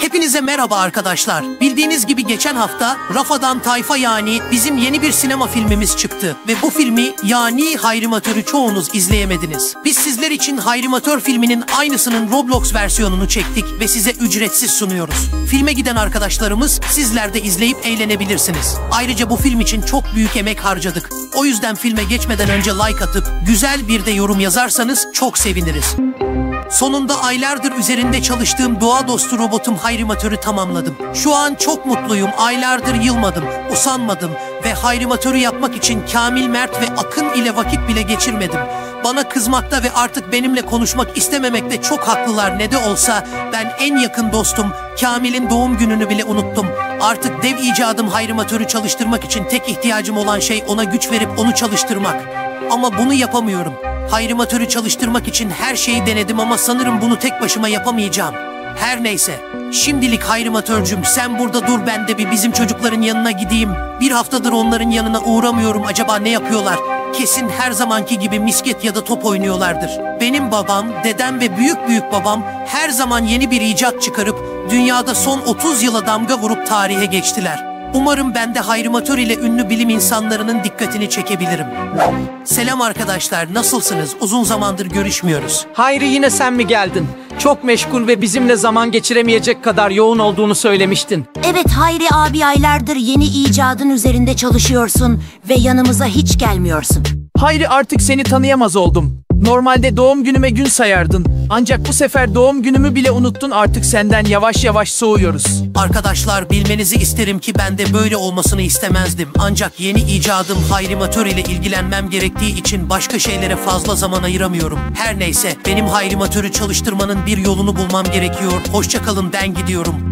Hepinize merhaba arkadaşlar. Bildiğiniz gibi geçen hafta Rafadan Tayfa yani bizim yeni bir sinema filmimiz çıktı. Ve bu filmi yani Hayrimatör'ü çoğunuz izleyemediniz. Biz sizler için Hayrimatör filminin aynısının Roblox versiyonunu çektik ve size ücretsiz sunuyoruz. Filme giden arkadaşlarımız sizler de izleyip eğlenebilirsiniz. Ayrıca bu film için çok büyük emek harcadık. O yüzden filme geçmeden önce like atıp güzel bir de yorum yazarsanız çok seviniriz. Sonunda aylardır üzerinde çalıştığım doğa dostu robotum Hayrimatör'ü tamamladım. Şu an çok mutluyum. Aylardır yılmadım, usanmadım ve Hayrimatör'ü yapmak için Kamil, Mert ve Akın ile vakit bile geçirmedim. Bana kızmakta ve artık benimle konuşmak istememekte çok haklılar. Ne de olsa ben en yakın dostum Kamil'in doğum gününü bile unuttum. Artık dev icadım Hayrimatör'ü çalıştırmak için tek ihtiyacım olan şey ona güç verip onu çalıştırmak. Ama bunu yapamıyorum. Hayrimatör'ü çalıştırmak için her şeyi denedim ama sanırım bunu tek başıma yapamayacağım. Her neyse. Şimdilik Hayrimatör'cüm sen burada dur, ben de bir bizim çocukların yanına gideyim. Bir haftadır onların yanına uğramıyorum. Acaba ne yapıyorlar? Kesin her zamanki gibi misket ya da top oynuyorlardır. Benim babam, dedem ve büyük babam her zaman yeni bir icat çıkarıp dünyada son 30 yıla damga vurup tarihe geçtiler. Umarım ben de Hayrimatör ile ünlü bilim insanlarının dikkatini çekebilirim. Selam arkadaşlar, nasılsınız? Uzun zamandır görüşmüyoruz. Hayri, yine sen mi geldin? Çok meşgul ve bizimle zaman geçiremeyecek kadar yoğun olduğunu söylemiştin. Evet Hayri abi, aylardır yeni icadın üzerinde çalışıyorsun ve yanımıza hiç gelmiyorsun. Hayri, artık seni tanıyamaz oldum. Normalde doğum günüme gün sayardın. Ancak bu sefer doğum günümü bile unuttun. Artık senden yavaş yavaş soğuyoruz. Arkadaşlar, bilmenizi isterim ki ben de böyle olmasını istemezdim. Ancak yeni icadım Hayrimatör ile ilgilenmem gerektiği için başka şeylere fazla zaman ayıramıyorum. Her neyse, benim Hayrimatör'ü çalıştırmanın bir yolunu bulmam gerekiyor. Hoşça kalın, ben gidiyorum.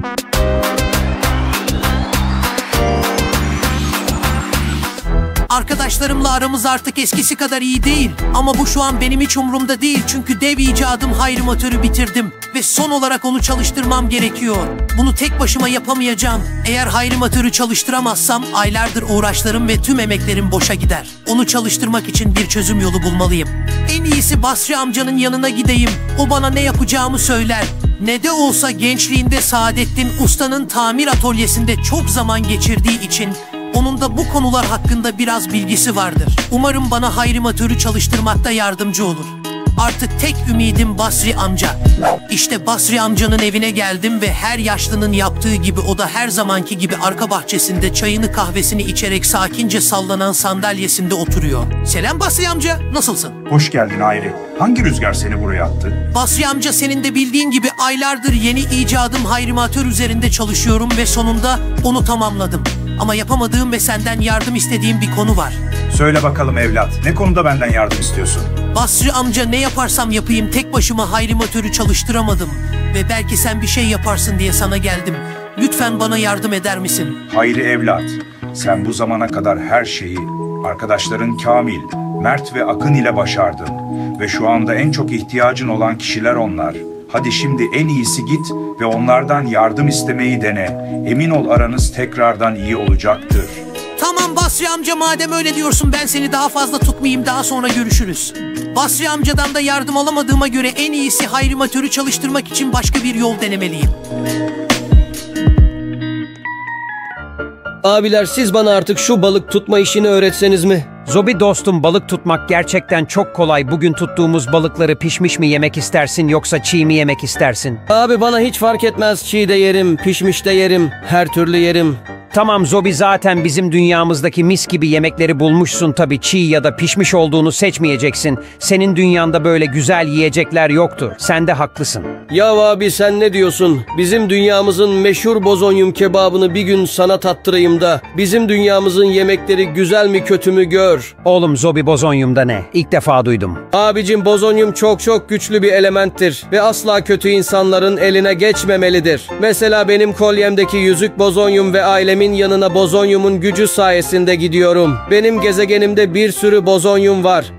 Arkadaşlarımla aramız artık eskisi kadar iyi değil. Ama bu şu an benim hiç umurumda değil. Çünkü dev icadım Hayrimatör'ü bitirdim. Ve son olarak onu çalıştırmam gerekiyor. Bunu tek başıma yapamayacağım. Eğer Hayrimatör'ü çalıştıramazsam aylardır uğraşlarım ve tüm emeklerim boşa gider. Onu çalıştırmak için bir çözüm yolu bulmalıyım. En iyisi Basri amcanın yanına gideyim. O bana ne yapacağımı söyler. Ne de olsa gençliğinde Saadettin Usta'nın tamir atölyesinde çok zaman geçirdiği için onun da bu konular hakkında biraz bilgisi vardır. Umarım bana Hayrimatör'ü çalıştırmakta yardımcı olur. Artık tek ümidim Basri amca. İşte Basri amcanın evine geldim ve her yaşlının yaptığı gibi o da her zamanki gibi arka bahçesinde çayını kahvesini içerek sakince sallanan sandalyesinde oturuyor. Selam Basri amca, nasılsın? Hoş geldin Hayri. Hangi rüzgar seni buraya attı? Basri amca, senin de bildiğin gibi aylardır yeni icadım Hayrimatör üzerinde çalışıyorum ve sonunda onu tamamladım. Ama yapamadığım ve senden yardım istediğim bir konu var. Söyle bakalım evlat, ne konuda benden yardım istiyorsun? Basri amca, ne yaparsam yapayım tek başıma Hayrimatör'ü çalıştıramadım. Ve belki sen bir şey yaparsın diye sana geldim. Lütfen bana yardım eder misin? Hayri evlat, sen bu zamana kadar her şeyi arkadaşların Kamil, Mert ve Akın ile başardın. Ve şu anda en çok ihtiyacın olan kişiler onlar. Hadi şimdi en iyisi git ve onlardan yardım istemeyi dene. Emin ol aranız tekrardan iyi olacaktır. Tamam Basri amca, madem öyle diyorsun ben seni daha fazla tutmayayım, daha sonra görüşürüz. Basri amcadan da yardım alamadığıma göre en iyisi Hayrimatör'ü çalıştırmak için başka bir yol denemeliyim. Abiler, siz bana artık şu balık tutma işini öğretseniz mi? Zobi dostum, balık tutmak gerçekten çok kolay. Bugün tuttuğumuz balıkları pişmiş mi yemek istersin yoksa çiğ mi yemek istersin? Abi bana hiç fark etmez. Çiğ de yerim, pişmiş de yerim, her türlü yerim. Tamam Zobi, zaten bizim dünyamızdaki mis gibi yemekleri bulmuşsun, tabii çiğ ya da pişmiş olduğunu seçmeyeceksin. Senin dünyanda böyle güzel yiyecekler yoktur. Sen de haklısın. Ya abi, sen ne diyorsun? Bizim dünyamızın meşhur bozonyum kebabını bir gün sana tattırayım da bizim dünyamızın yemekleri güzel mi kötü mü gör. Oğlum, Zobi bozonyumda ne? İlk defa duydum. Abicim, bozonyum çok güçlü bir elementtir ve asla kötü insanların eline geçmemelidir. Mesela benim kolyemdeki yüzük bozonyum ve ailemin yanına bozonyumun gücü sayesinde gidiyorum. Benim gezegenimde bir sürü bozonyum var.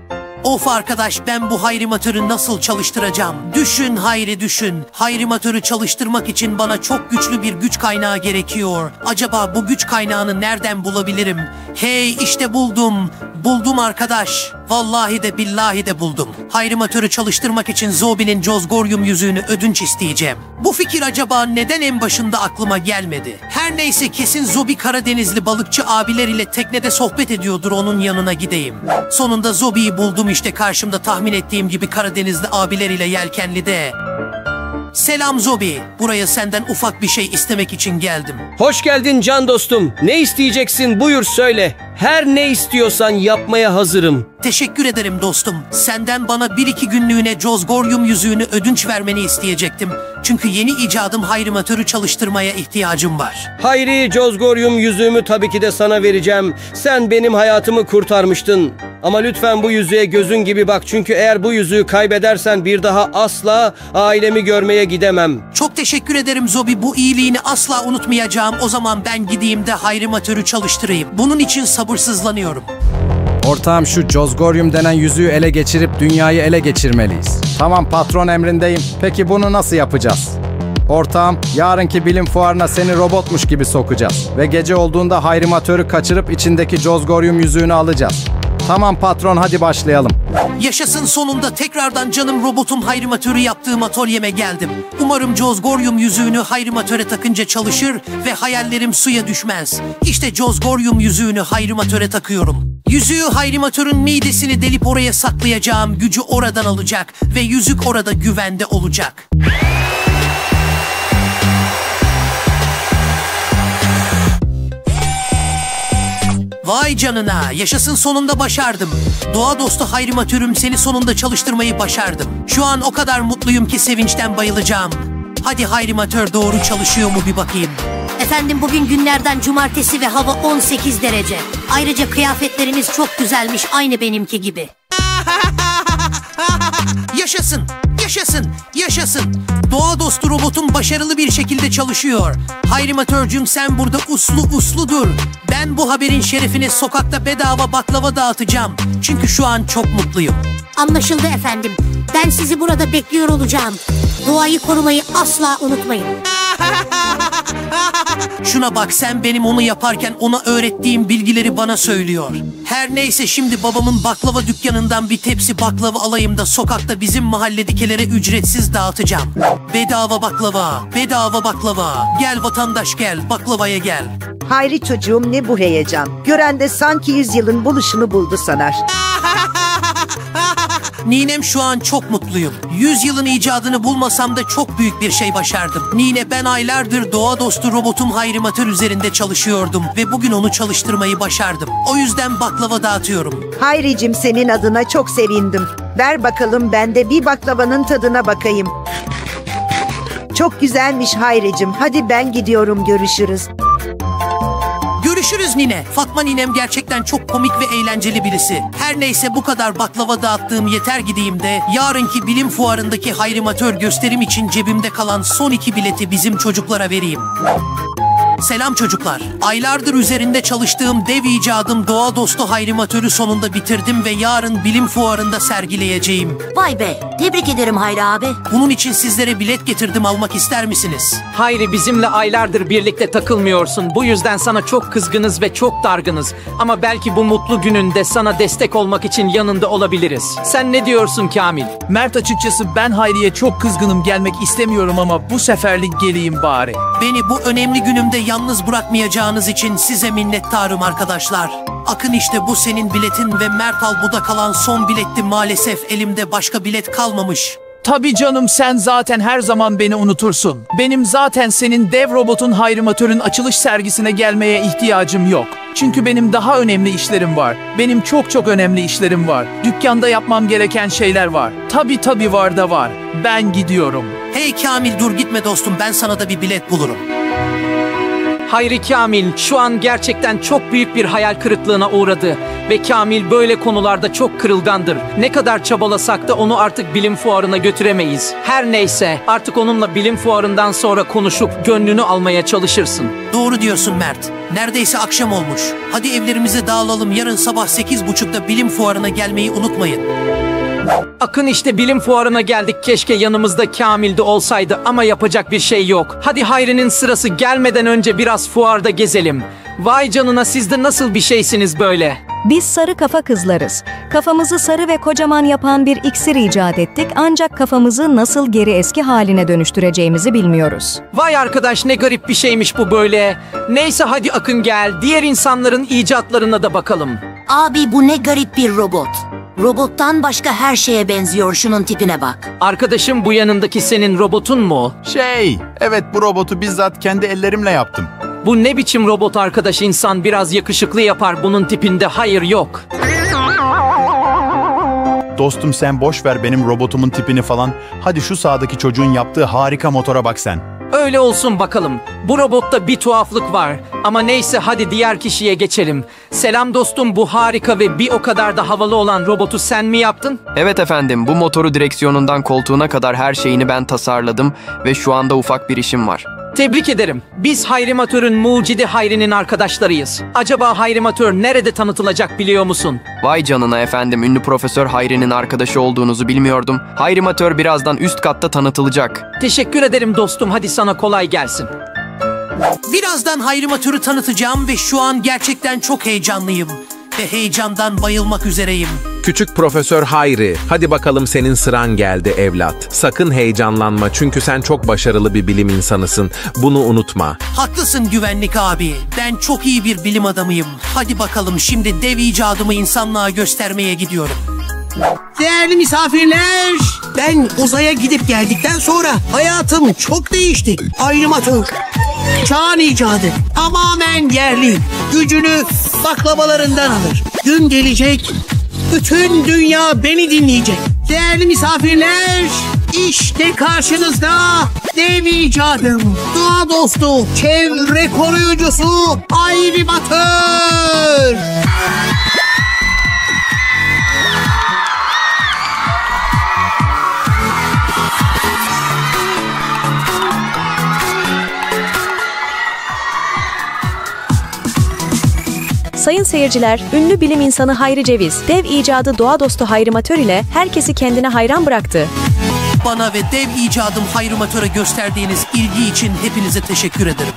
Of arkadaş, ben bu hayrimatörü nasıl çalıştıracağım? Düşün Hayri, düşün. Hayrimatörü çalıştırmak için bana çok güçlü bir güç kaynağı gerekiyor. Acaba bu güç kaynağını nereden bulabilirim? Hey, işte buldum. Buldum arkadaş. Vallahi de billahi de buldum. Hayrimatörü çalıştırmak için Zobi'nin Cozgorium yüzüğünü ödünç isteyeceğim. Bu fikir acaba neden en başında aklıma gelmedi? Her neyse, kesin Zobi Karadenizli balıkçı abiler ile teknede sohbet ediyordur, onun yanına gideyim. Sonunda Zobi'yi buldum işte karşımda, tahmin ettiğim gibi Karadenizli abiler ile yelkenlide. Selam Zobi. Buraya senden ufak bir şey istemek için geldim. Hoş geldin can dostum. Ne isteyeceksin, buyur söyle. Her ne istiyorsan yapmaya hazırım. Teşekkür ederim dostum. Senden bana 1-2 günlüğüne Cozgorium yüzüğünü ödünç vermeni isteyecektim. Çünkü yeni icadım hayrimatörü çalıştırmaya ihtiyacım var. Hayri, Cozgorium yüzüğümü tabii ki de sana vereceğim. Sen benim hayatımı kurtarmıştın. Ama lütfen bu yüzüğe gözün gibi bak. Çünkü eğer bu yüzüğü kaybedersen bir daha asla ailemi görmeye gidemem. Çok teşekkür ederim Zobi. Bu iyiliğini asla unutmayacağım. O zaman ben gideyim de hayrimatörü çalıştırayım. Bunun için sabırsızlanıyorum. Ortağım, şu Cozgorium denen yüzüğü ele geçirip dünyayı ele geçirmeliyiz. Tamam, patron emrindeyim. Peki bunu nasıl yapacağız? Ortağım, yarınki bilim fuarına seni robotmuş gibi sokacağız. Ve gece olduğunda hayrimatörü kaçırıp içindeki Cozgorium yüzüğünü alacağız. Tamam patron, hadi başlayalım. Yaşasın, sonunda tekrardan canım robotum hayrimatörü yaptığım atölyeme geldim. Umarım Cozgorium yüzüğünü hayrimatöre takınca çalışır ve hayallerim suya düşmez. İşte Cozgorium yüzüğünü hayrimatöre takıyorum. Yüzüğü hayrimatörün midesini delip oraya saklayacağım. Gücü oradan alacak ve yüzük orada güvende olacak. Vay canına, yaşasın, sonunda başardım. Doğa dostu hayrimatörüm, seni sonunda çalıştırmayı başardım. Şu an o kadar mutluyum ki sevinçten bayılacağım. Hadi hayrimatör doğru çalışıyor mu bir bakayım. Efendim, bugün günlerden cumartesi ve hava 18 derece. Ayrıca kıyafetleriniz çok güzelmiş, aynı benimki gibi. Yaşasın, yaşasın, yaşasın. Doğa dostu robotum başarılı bir şekilde çalışıyor. Hayrimatörcüm, sen burada uslu dur. Ben bu haberin şerefine sokakta bedava baklava dağıtacağım. Çünkü şu an çok mutluyum. Anlaşıldı efendim. Ben sizi burada bekliyor olacağım. Doğayı korumayı asla unutmayın. Şuna bak sen, benim onu yaparken ona öğrettiğim bilgileri bana söylüyor. Her neyse, şimdi babamın baklava dükkanından bir tepsi baklava alayım da sokakta bizim mahalledikilere ücretsiz dağıtacağım. Bedava baklava, bedava baklava. Gel vatandaş gel, baklavaya gel. Hayri çocuğum, ne bu heyecan? Gören de sanki 100 yılın buluşunu buldu sanar. Ninem, şu an çok mutluyum. 100 yılın icadını bulmasam da çok büyük bir şey başardım. Nine, ben aylardır doğa dostu robotum hayrimatör üzerinde çalışıyordum ve bugün onu çalıştırmayı başardım. O yüzden baklava dağıtıyorum. Hayricim, senin adına çok sevindim. Ver bakalım, ben de bir baklavanın tadına bakayım. Çok güzelmiş Hayricim. Hadi ben gidiyorum, görüşürüz. Görüşürüz Nine. Fatma ninem gerçekten çok komik ve eğlenceli birisi. Her neyse, bu kadar baklava dağıttığım yeter, gideyim de yarınki bilim fuarındaki hayrimatör gösterim için cebimde kalan son 2 bileti bizim çocuklara vereyim. Selam çocuklar. Aylardır üzerinde çalıştığım dev icadım doğa dostu hayrimatörü sonunda bitirdim ve yarın bilim fuarında sergileyeceğim. Vay be, tebrik ederim Hayri abi. Bunun için sizlere bilet getirdim, almak ister misiniz? Hayri, bizimle aylardır birlikte takılmıyorsun. Bu yüzden sana çok kızgınız ve çok dargınız. Ama belki bu mutlu gününde sana destek olmak için yanında olabiliriz. Sen ne diyorsun Kamil? Mert, açıkçası ben Hayri'ye çok kızgınım, gelmek istemiyorum ama bu seferlik geleyim bari. Beni bu önemli günümde yalnız bırakmayacağınız için size minnettarım arkadaşlar. Akın, işte bu senin biletin ve Mert, al, bu da kalan son biletti. Maalesef elimde başka bilet kalmamış. Tabii canım, sen zaten her zaman beni unutursun. Benim zaten senin dev robotun hayrimatörün açılış sergisine gelmeye ihtiyacım yok. Çünkü benim daha önemli işlerim var. Benim çok önemli işlerim var. Dükkanda yapmam gereken şeyler var. Tabii var da var. Ben gidiyorum. Hey Kamil, dur gitme dostum, ben sana da bir bilet bulurum. Hayri, Kamil şu an gerçekten çok büyük bir hayal kırıklığına uğradı. Ve Kamil böyle konularda çok kırılgandır. Ne kadar çabalasak da onu artık bilim fuarına götüremeyiz. Her neyse, artık onunla bilim fuarından sonra konuşup gönlünü almaya çalışırsın. Doğru diyorsun Mert. Neredeyse akşam olmuş. Hadi evlerimize dağılalım. Yarın sabah 8.30'da bilim fuarına gelmeyi unutmayın. Akın işte bilim fuarına geldik. Keşke yanımızda Kamil de olsaydı ama yapacak bir şey yok. Hadi Hayri'nin sırası gelmeden önce biraz fuarda gezelim. Vay canına, siz de nasıl bir şeysiniz böyle? Biz sarı kafa kızlarız. Kafamızı sarı ve kocaman yapan bir iksir icat ettik ancak kafamızı nasıl geri eski haline dönüştüreceğimizi bilmiyoruz. Vay arkadaş, ne garip bir şeymiş bu böyle. Neyse hadi Akın gel, diğer insanların icatlarına da bakalım. Abi bu ne garip bir robot. Robottan başka her şeye benziyor, şunun tipine bak. Arkadaşım, bu yanındaki senin robotun mu? Evet, bu robotu bizzat kendi ellerimle yaptım. Bu ne biçim robot arkadaş, insan biraz yakışıklı yapar, bunun tipinde hayır yok. Dostum sen boş ver benim robotumun tipini falan. Hadi şu sağdaki çocuğun yaptığı harika motora bak sen. Öyle olsun bakalım. Bu robotta bir tuhaflık var. Ama neyse hadi diğer kişiye geçelim. Selam dostum, bu harika ve bir o kadar da havalı olan robotu sen mi yaptın? Evet efendim, bu motoru direksiyonundan koltuğuna kadar her şeyini ben tasarladım ve şu anda ufak bir işim var. Tebrik ederim. Biz Hayrimatör'ün mucidi Hayri'nin arkadaşlarıyız. Acaba Hayrimatör nerede tanıtılacak biliyor musun? Vay canına efendim, ünlü Profesör Hayri'nin arkadaşı olduğunuzu bilmiyordum. Hayrimatör birazdan üst katta tanıtılacak. Teşekkür ederim dostum, hadi sana kolay gelsin. Birazdan Hayrimatör'ü tanıtacağım ve şu an gerçekten çok heyecanlıyım. Ve heyecandan bayılmak üzereyim. Küçük Profesör Hayri, hadi bakalım senin sıran geldi evlat. Sakın heyecanlanma çünkü sen çok başarılı bir bilim insanısın. Bunu unutma. Haklısın güvenlik abi. Ben çok iyi bir bilim adamıyım. Hadi bakalım, şimdi dev icadımı insanlığa göstermeye gidiyorum. Değerli misafirler, ben uzaya gidip geldikten sonra hayatım çok değişti. Hayrimatör, çağın icadı, tamamen yerli. Gücünü baklavalarından alır. Gün gelecek, bütün dünya beni dinleyecek. Değerli misafirler, işte karşınızda dev icadım, doğa dostu, çevre koruyucusu Hayrimatör. Sayın seyirciler, ünlü bilim insanı Hayri Ceviz, dev icadı doğa dostu Hayrimatör ile herkesi kendine hayran bıraktı. Bana ve dev icadım Hayrimatör'e gösterdiğiniz ilgi için hepinize teşekkür ederim.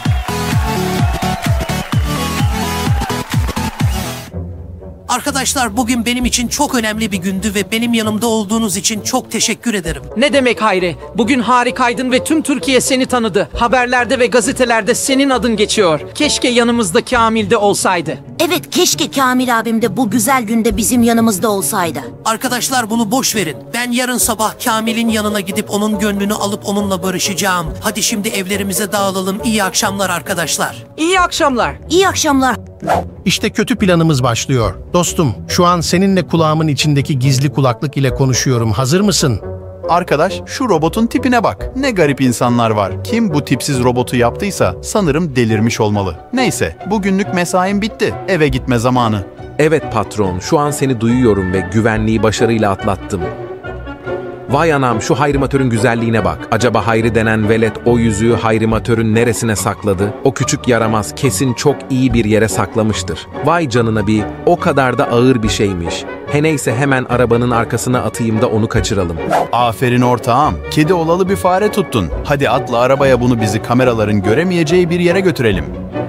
Arkadaşlar, bugün benim için çok önemli bir gündü ve benim yanımda olduğunuz için çok teşekkür ederim. Ne demek Hayri? Bugün harikaydın ve tüm Türkiye seni tanıdı. Haberlerde ve gazetelerde senin adın geçiyor. Keşke yanımızda Kamil de olsaydı. Evet, keşke Kamil abim de bu güzel günde bizim yanımızda olsaydı. Arkadaşlar, bunu boş verin. Ben yarın sabah Kamil'in yanına gidip onun gönlünü alıp onunla barışacağım. Hadi şimdi evlerimize dağılalım. İyi akşamlar arkadaşlar. İyi akşamlar. İyi akşamlar. İşte kötü planımız başlıyor. Dostum, şu an seninle kulağımın içindeki gizli kulaklık ile konuşuyorum. Hazır mısın? Arkadaş şu robotun tipine bak. Ne garip insanlar var. Kim bu tipsiz robotu yaptıysa sanırım delirmiş olmalı. Neyse, bugünlük mesaim bitti. Eve gitme zamanı. Evet patron, şu an seni duyuyorum ve güvenliği başarıyla atlattım. Vay anam, şu Hayrimatör'ün güzelliğine bak. Acaba Hayri denen velet o yüzüğü Hayrimatör'ün neresine sakladı? O küçük yaramaz kesin çok iyi bir yere saklamıştır. Vay canına, bir o kadar da ağır bir şeymiş. He neyse, hemen arabanın arkasına atayım da onu kaçıralım. Aferin ortağım. Kedi olalı bir fare tuttun. Hadi atla arabaya, bunu bizi kameraların göremeyeceği bir yere götürelim.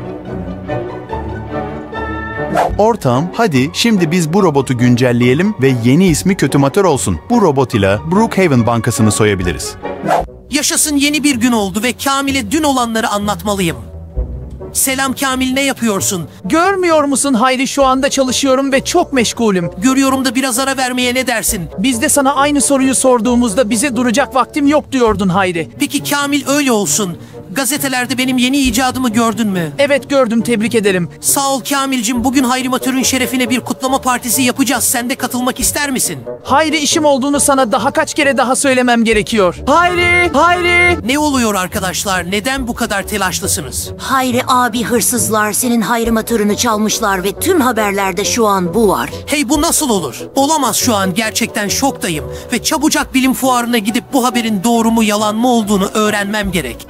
Ortağım, hadi şimdi biz bu robotu güncelleyelim ve yeni ismi Kötümatör olsun. Bu robot ile Brookhaven Bankası'nı soyabiliriz. Yaşasın, yeni bir gün oldu ve Kamil'e dün olanları anlatmalıyım. Selam Kamil, ne yapıyorsun? Görmüyor musun Hayri, şu anda çalışıyorum ve çok meşgulüm. Görüyorum da biraz ara vermeye ne dersin? Biz de sana aynı soruyu sorduğumuzda bize duracak vaktim yok diyordun Hayri. Peki Kamil, öyle olsun. Gazetelerde benim yeni icadımı gördün mü? Evet gördüm, tebrik ederim. Sağ ol Kamil'cim, bugün Hayrimatör'ün şerefine bir kutlama partisi yapacağız. Sen de katılmak ister misin? Hayri, işim olduğunu sana daha kaç kere daha söylemem gerekiyor. Hayri! Hayri! Ne oluyor arkadaşlar? Neden bu kadar telaşlısınız? Hayri abi, hırsızlar senin Hayrimatör'ünü çalmışlar ve tüm haberlerde şu an bu var. Hey, bu nasıl olur? Olamaz, şu an gerçekten şoktayım. Ve çabucak bilim fuarına gidip bu haberin doğru mu yalan mı olduğunu öğrenmem gerek. Ne yapacağız?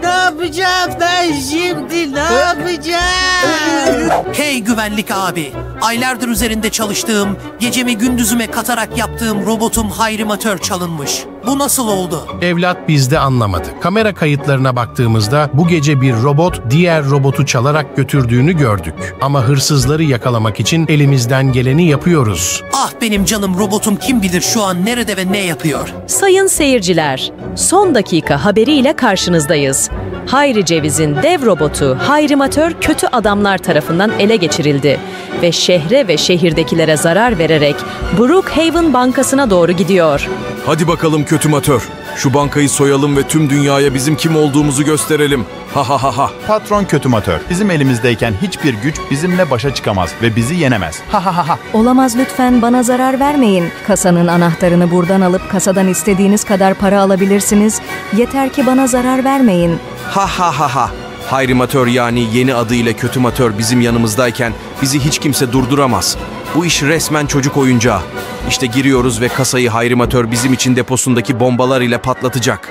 yapacağım ben şimdi? Ne yapacağım? Hey güvenlik abi. Aylardır üzerinde çalıştığım, gecemi gündüzüme katarak yaptığım robotum hayrimatör çalınmış. Bu nasıl oldu? Evlat biz de anlamadı. Kamera kayıtlarına baktığımızda bu gece bir robot diğer robotu çalarak götürdüğünü gördük. Ama hırsızları yakalamak için elimizden geleni yapıyoruz. Ah benim canım robotum kim bilir şu an nerede ve ne yapıyor? Sayın seyirciler, son dakika haberiyle karşınızdayız. Hayri Ceviz'in dev robotu Hayrimatör kötü adamlar tarafından ele geçirildi ve şehre ve şehirdekilere zarar vererek Brookhaven Bankası'na doğru gidiyor. Hadi bakalım kötü matör. Şu bankayı soyalım ve tüm dünyaya bizim kim olduğumuzu gösterelim. Ha ha ha ha. Patron kötü matör. Bizim elimizdeyken hiçbir güç bizimle başa çıkamaz ve bizi yenemez. Ha ha ha ha. Olamaz, lütfen bana zarar vermeyin. Kasanın anahtarını buradan alıp kasadan istediğiniz kadar para alabilirsiniz. Yeter ki bana zarar vermeyin. Ha ha ha ha. Hayrimatör yani yeni adıyla kötü matör bizim yanımızdayken bizi hiç kimse durduramaz. Bu iş resmen çocuk oyuncağı. İşte giriyoruz ve kasayı hayrimatör bizim için deposundaki bombalar ile patlatacak.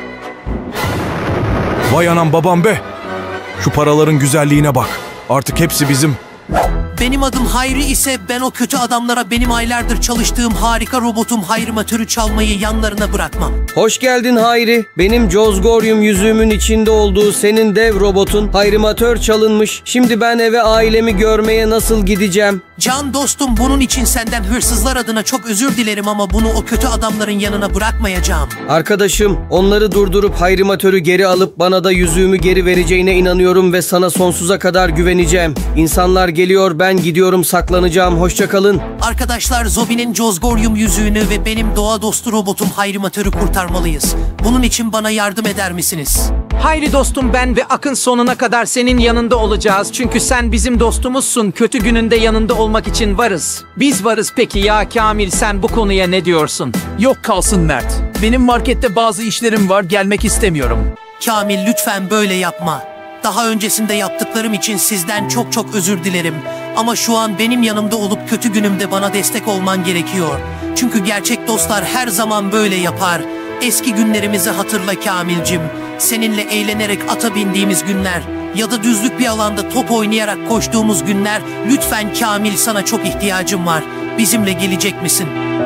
Vay anam babam be! Şu paraların güzelliğine bak. Artık hepsi bizim. Benim adım Hayri ise ben o kötü adamlara benim aylardır çalıştığım harika robotum hayrimatörü çalmayı yanlarına bırakmam. Hoş geldin Hayri. Benim Jozgorium yüzüğümün içinde olduğu senin dev robotun hayrimatör çalınmış. Şimdi ben eve ailemi görmeye nasıl gideceğim? Can dostum bunun için senden hırsızlar adına çok özür dilerim ama bunu o kötü adamların yanına bırakmayacağım. Arkadaşım onları durdurup hayrimatörü geri alıp bana da yüzüğümü geri vereceğine inanıyorum ve sana sonsuza kadar güveneceğim. İnsanlar geliyor, ben gidiyorum, saklanacağım. Hoşça kalın. Arkadaşlar Zobi'nin Jozgorium yüzüğünü ve benim doğa dostu robotum hayrimatörü kurtarmalıyız. Bunun için bana yardım eder misiniz? Hayri dostum, ben ve Akın sonuna kadar senin yanında olacağız. Çünkü sen bizim dostumuzsun. Kötü gününde yanında olmak için varız. Biz varız. Peki ya Kamil, sen bu konuya ne diyorsun? Yok kalsın Mert. Benim markette bazı işlerim var, gelmek istemiyorum. Kamil lütfen böyle yapma. Daha öncesinde yaptıklarım için sizden çok çok özür dilerim. Ama şu an benim yanımda olup kötü günümde bana destek olman gerekiyor. Çünkü gerçek dostlar her zaman böyle yapar. Eski günlerimizi hatırla Kamilcim. Seninle eğlenerek ata bindiğimiz günler ya da düzlük bir alanda top oynayarak koştuğumuz günler. Lütfen Kamil, sana çok ihtiyacım var. Bizimle gelecek misin?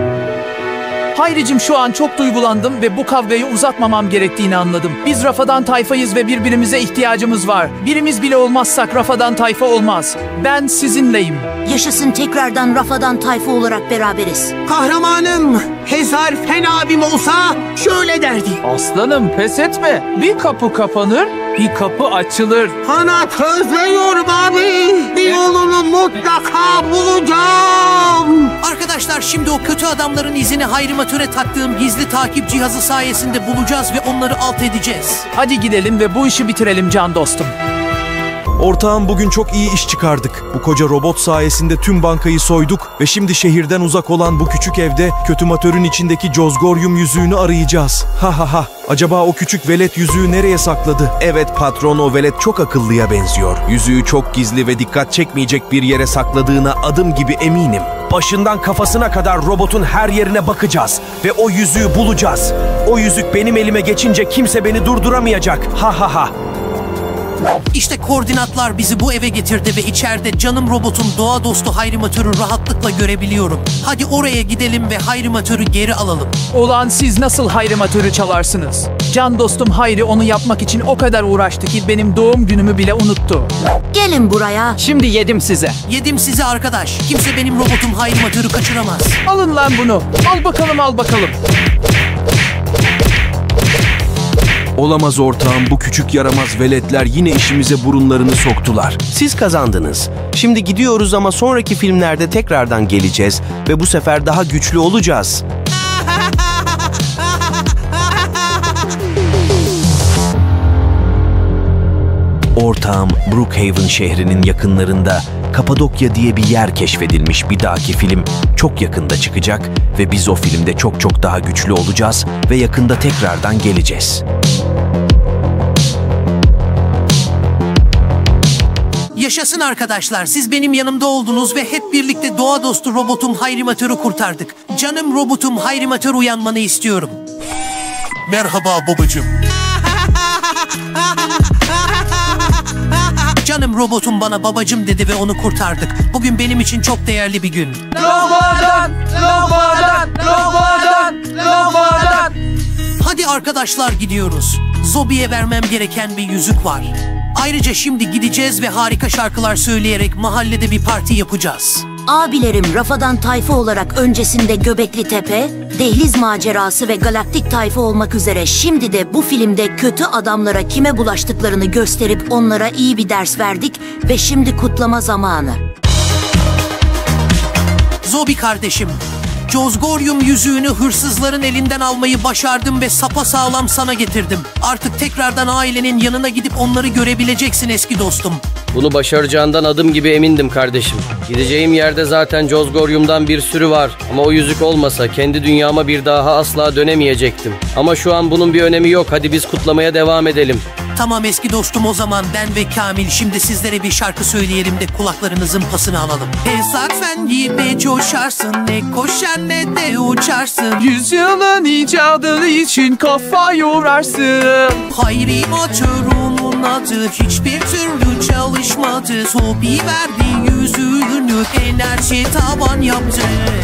Hayricim, şu an çok duygulandım ve bu kavgayı uzatmamam gerektiğini anladım. Biz Rafadan tayfayız ve birbirimize ihtiyacımız var. Birimiz bile olmazsak Rafadan tayfa olmaz. Ben sizinleyim. Yaşasın, tekrardan Rafadan tayfa olarak beraberiz. Kahramanım, Hezarfen abim olsa şöyle derdi. Aslanım pes etme. Bir kapı kapanır, bir kapı açılır. Sana söz veriyorum abi. Bir yolunu mutlaka bulacağım. Arkadaşlar şimdi o kötü adamların izini hayrimatöre taktığım gizli takip cihazı sayesinde bulacağız ve onları alt edeceğiz. Hadi gidelim ve bu işi bitirelim can dostum. Ortağım, bugün çok iyi iş çıkardık. Bu koca robot sayesinde tüm bankayı soyduk ve şimdi şehirden uzak olan bu küçük evde kötü matörün içindeki Jozgorium yüzüğünü arayacağız. Ha ha ha. Acaba o küçük velet yüzüğü nereye sakladı? Evet patron, o velet çok akıllıya benziyor. Yüzüğü çok gizli ve dikkat çekmeyecek bir yere sakladığına adım gibi eminim. Başından kafasına kadar robotun her yerine bakacağız ve o yüzüğü bulacağız. O yüzük benim elime geçince kimse beni durduramayacak. Ha ha ha. İşte koordinatlar bizi bu eve getirdi ve içeride canım robotum doğa dostu hayrimatörü rahatlıkla görebiliyorum. Hadi oraya gidelim ve hayrimatörü geri alalım. Ulan siz nasıl hayrimatörü çalarsınız? Can dostum Hayri onu yapmak için o kadar uğraştı ki benim doğum günümü bile unuttu. Gelin buraya. Şimdi yedim size. Yedim size arkadaş. Kimse benim robotum hayrimatörü kaçıramaz. Alın lan bunu. Al bakalım, al bakalım. Olamaz ortağım, bu küçük yaramaz veletler yine işimize burunlarını soktular. Siz kazandınız. Şimdi gidiyoruz ama sonraki filmlerde tekrardan geleceğiz ve bu sefer daha güçlü olacağız. Ortağım, Brookhaven şehrinin yakınlarında Kapadokya diye bir yer keşfedilmiş. Bir dahaki film çok yakında çıkacak ve biz o filmde çok çok daha güçlü olacağız ve yakında tekrardan geleceğiz. Yaşasın arkadaşlar, siz benim yanımda oldunuz ve hep birlikte doğa dostu robotum hayrimatörü kurtardık. Canım robotum hayrimatör, uyanmanı istiyorum. Merhaba babacığım. Canım robotum bana babacım dedi ve onu kurtardık. Bugün benim için çok değerli bir gün. Lavadan, lavadan, lavadan, lavadan. Hadi arkadaşlar gidiyoruz. Zobi'ye vermem gereken bir yüzük var. Ayrıca şimdi gideceğiz ve harika şarkılar söyleyerek mahallede bir parti yapacağız. Abilerim Rafadan Tayfa olarak öncesinde Göbekli Tepe, Dehliz Macerası ve Galaktik Tayfa olmak üzere şimdi de bu filmde kötü adamlara kime bulaştıklarını gösterip onlara iyi bir ders verdik ve şimdi kutlama zamanı. Zobi kardeşim, Jozgorium yüzüğünü hırsızların elinden almayı başardım ve sapasağlam sana getirdim. Artık tekrardan ailenin yanına gidip onları görebileceksin eski dostum. Bunu başaracağından adım gibi emindim kardeşim. Gideceğim yerde zaten Jozgorium'dan bir sürü var. Ama o yüzük olmasa kendi dünyama bir daha asla dönemeyecektim. Ama şu an bunun bir önemi yok. Hadi biz kutlamaya devam edelim. Tamam eski dostum, o zaman ben ve Kamil şimdi sizlere bir şarkı söyleyelim de kulaklarınızın pasını alalım. Esafen gibi coşarsın, ne koşar ne de uçarsın. Yüzyılın icadı için kafa yorarsın. Hayrimatörünün adı hiçbir türlü çalışmadı. Zobi verdi yüzüğünü, enerji tavan yaptı.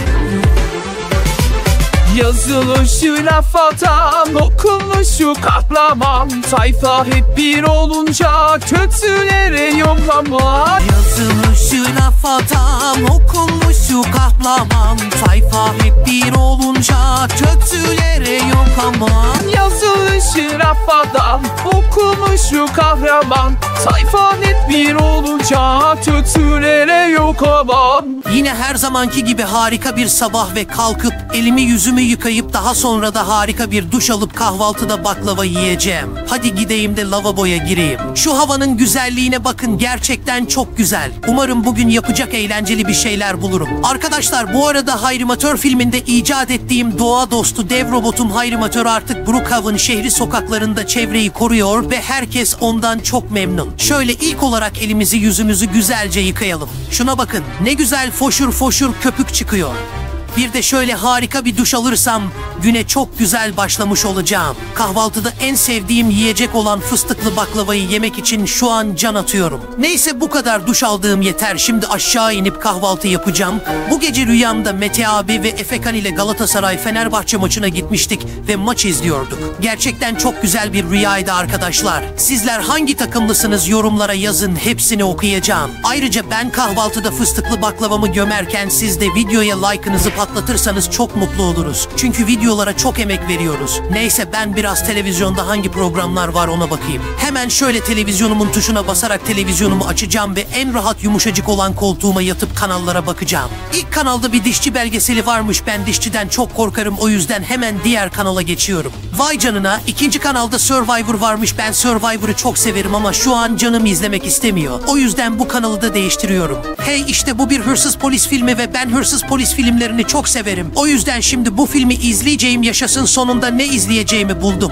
Yazılışı laf atan, okunuşu kahraman. Tayfa hep bir olunca kötülere yollama. Yazılışı laf atan, okunuşu kahraman. Tayfa hep bir olunca kötülere yollama. Yazılışı laf atan, okunuşu kahraman. Tayfa hep bir olunca kötülere yok aman. Yine her zamanki gibi harika bir sabah ve kalkıp elimi yüzümü yıkayıp daha sonra da harika bir duş alıp kahvaltıda baklava yiyeceğim. Hadi gideyim de lavaboya gireyim. Şu havanın güzelliğine bakın, gerçekten çok güzel. Umarım bugün yapacak eğlenceli bir şeyler bulurum. Arkadaşlar bu arada Hayrimatör filminde icat ettiğim doğa dostu dev robotum Hayrimatör artık Brookhaven şehri sokaklarında çevreyi koruyor ve herkes ondan çok memnun. Şöyle ilk olarak elimizi yüzümüzü güzelce yıkayalım. Şuna bakın, ne güzel foşur foşur köpük çıkıyor. Bir de şöyle harika bir duş alırsam güne çok güzel başlamış olacağım. Kahvaltıda en sevdiğim yiyecek olan fıstıklı baklavayı yemek için şu an can atıyorum. Neyse bu kadar duş aldığım yeter. Şimdi aşağı inip kahvaltı yapacağım. Bu gece rüyamda Mete abi ve Efekan ile Galatasaray Fenerbahçe maçına gitmiştik ve maç izliyorduk. Gerçekten çok güzel bir rüyaydı arkadaşlar. Sizler hangi takımlısınız yorumlara yazın, hepsini okuyacağım. Ayrıca ben kahvaltıda fıstıklı baklavamı gömerken siz de videoya like'ınızı patlatırsanız çok mutlu oluruz. Çünkü videolara çok emek veriyoruz. Neyse ben biraz televizyonda hangi programlar var ona bakayım. Hemen şöyle televizyonumun tuşuna basarak televizyonumu açacağım ve en rahat yumuşacık olan koltuğuma yatıp kanallara bakacağım. İlk kanalda bir dişçi belgeseli varmış. Ben dişçiden çok korkarım, o yüzden hemen diğer kanala geçiyorum. Vay canına, ikinci kanalda Survivor varmış. Ben Survivor'ı çok severim ama şu an canım izlemek istemiyor. O yüzden bu kanalı da değiştiriyorum. Hey, işte bu bir hırsız polis filmi ve ben hırsız polis filmlerini çok severim. O yüzden şimdi bu filmi izleyeceğim, yaşasın, sonunda ne izleyeceğimi buldum.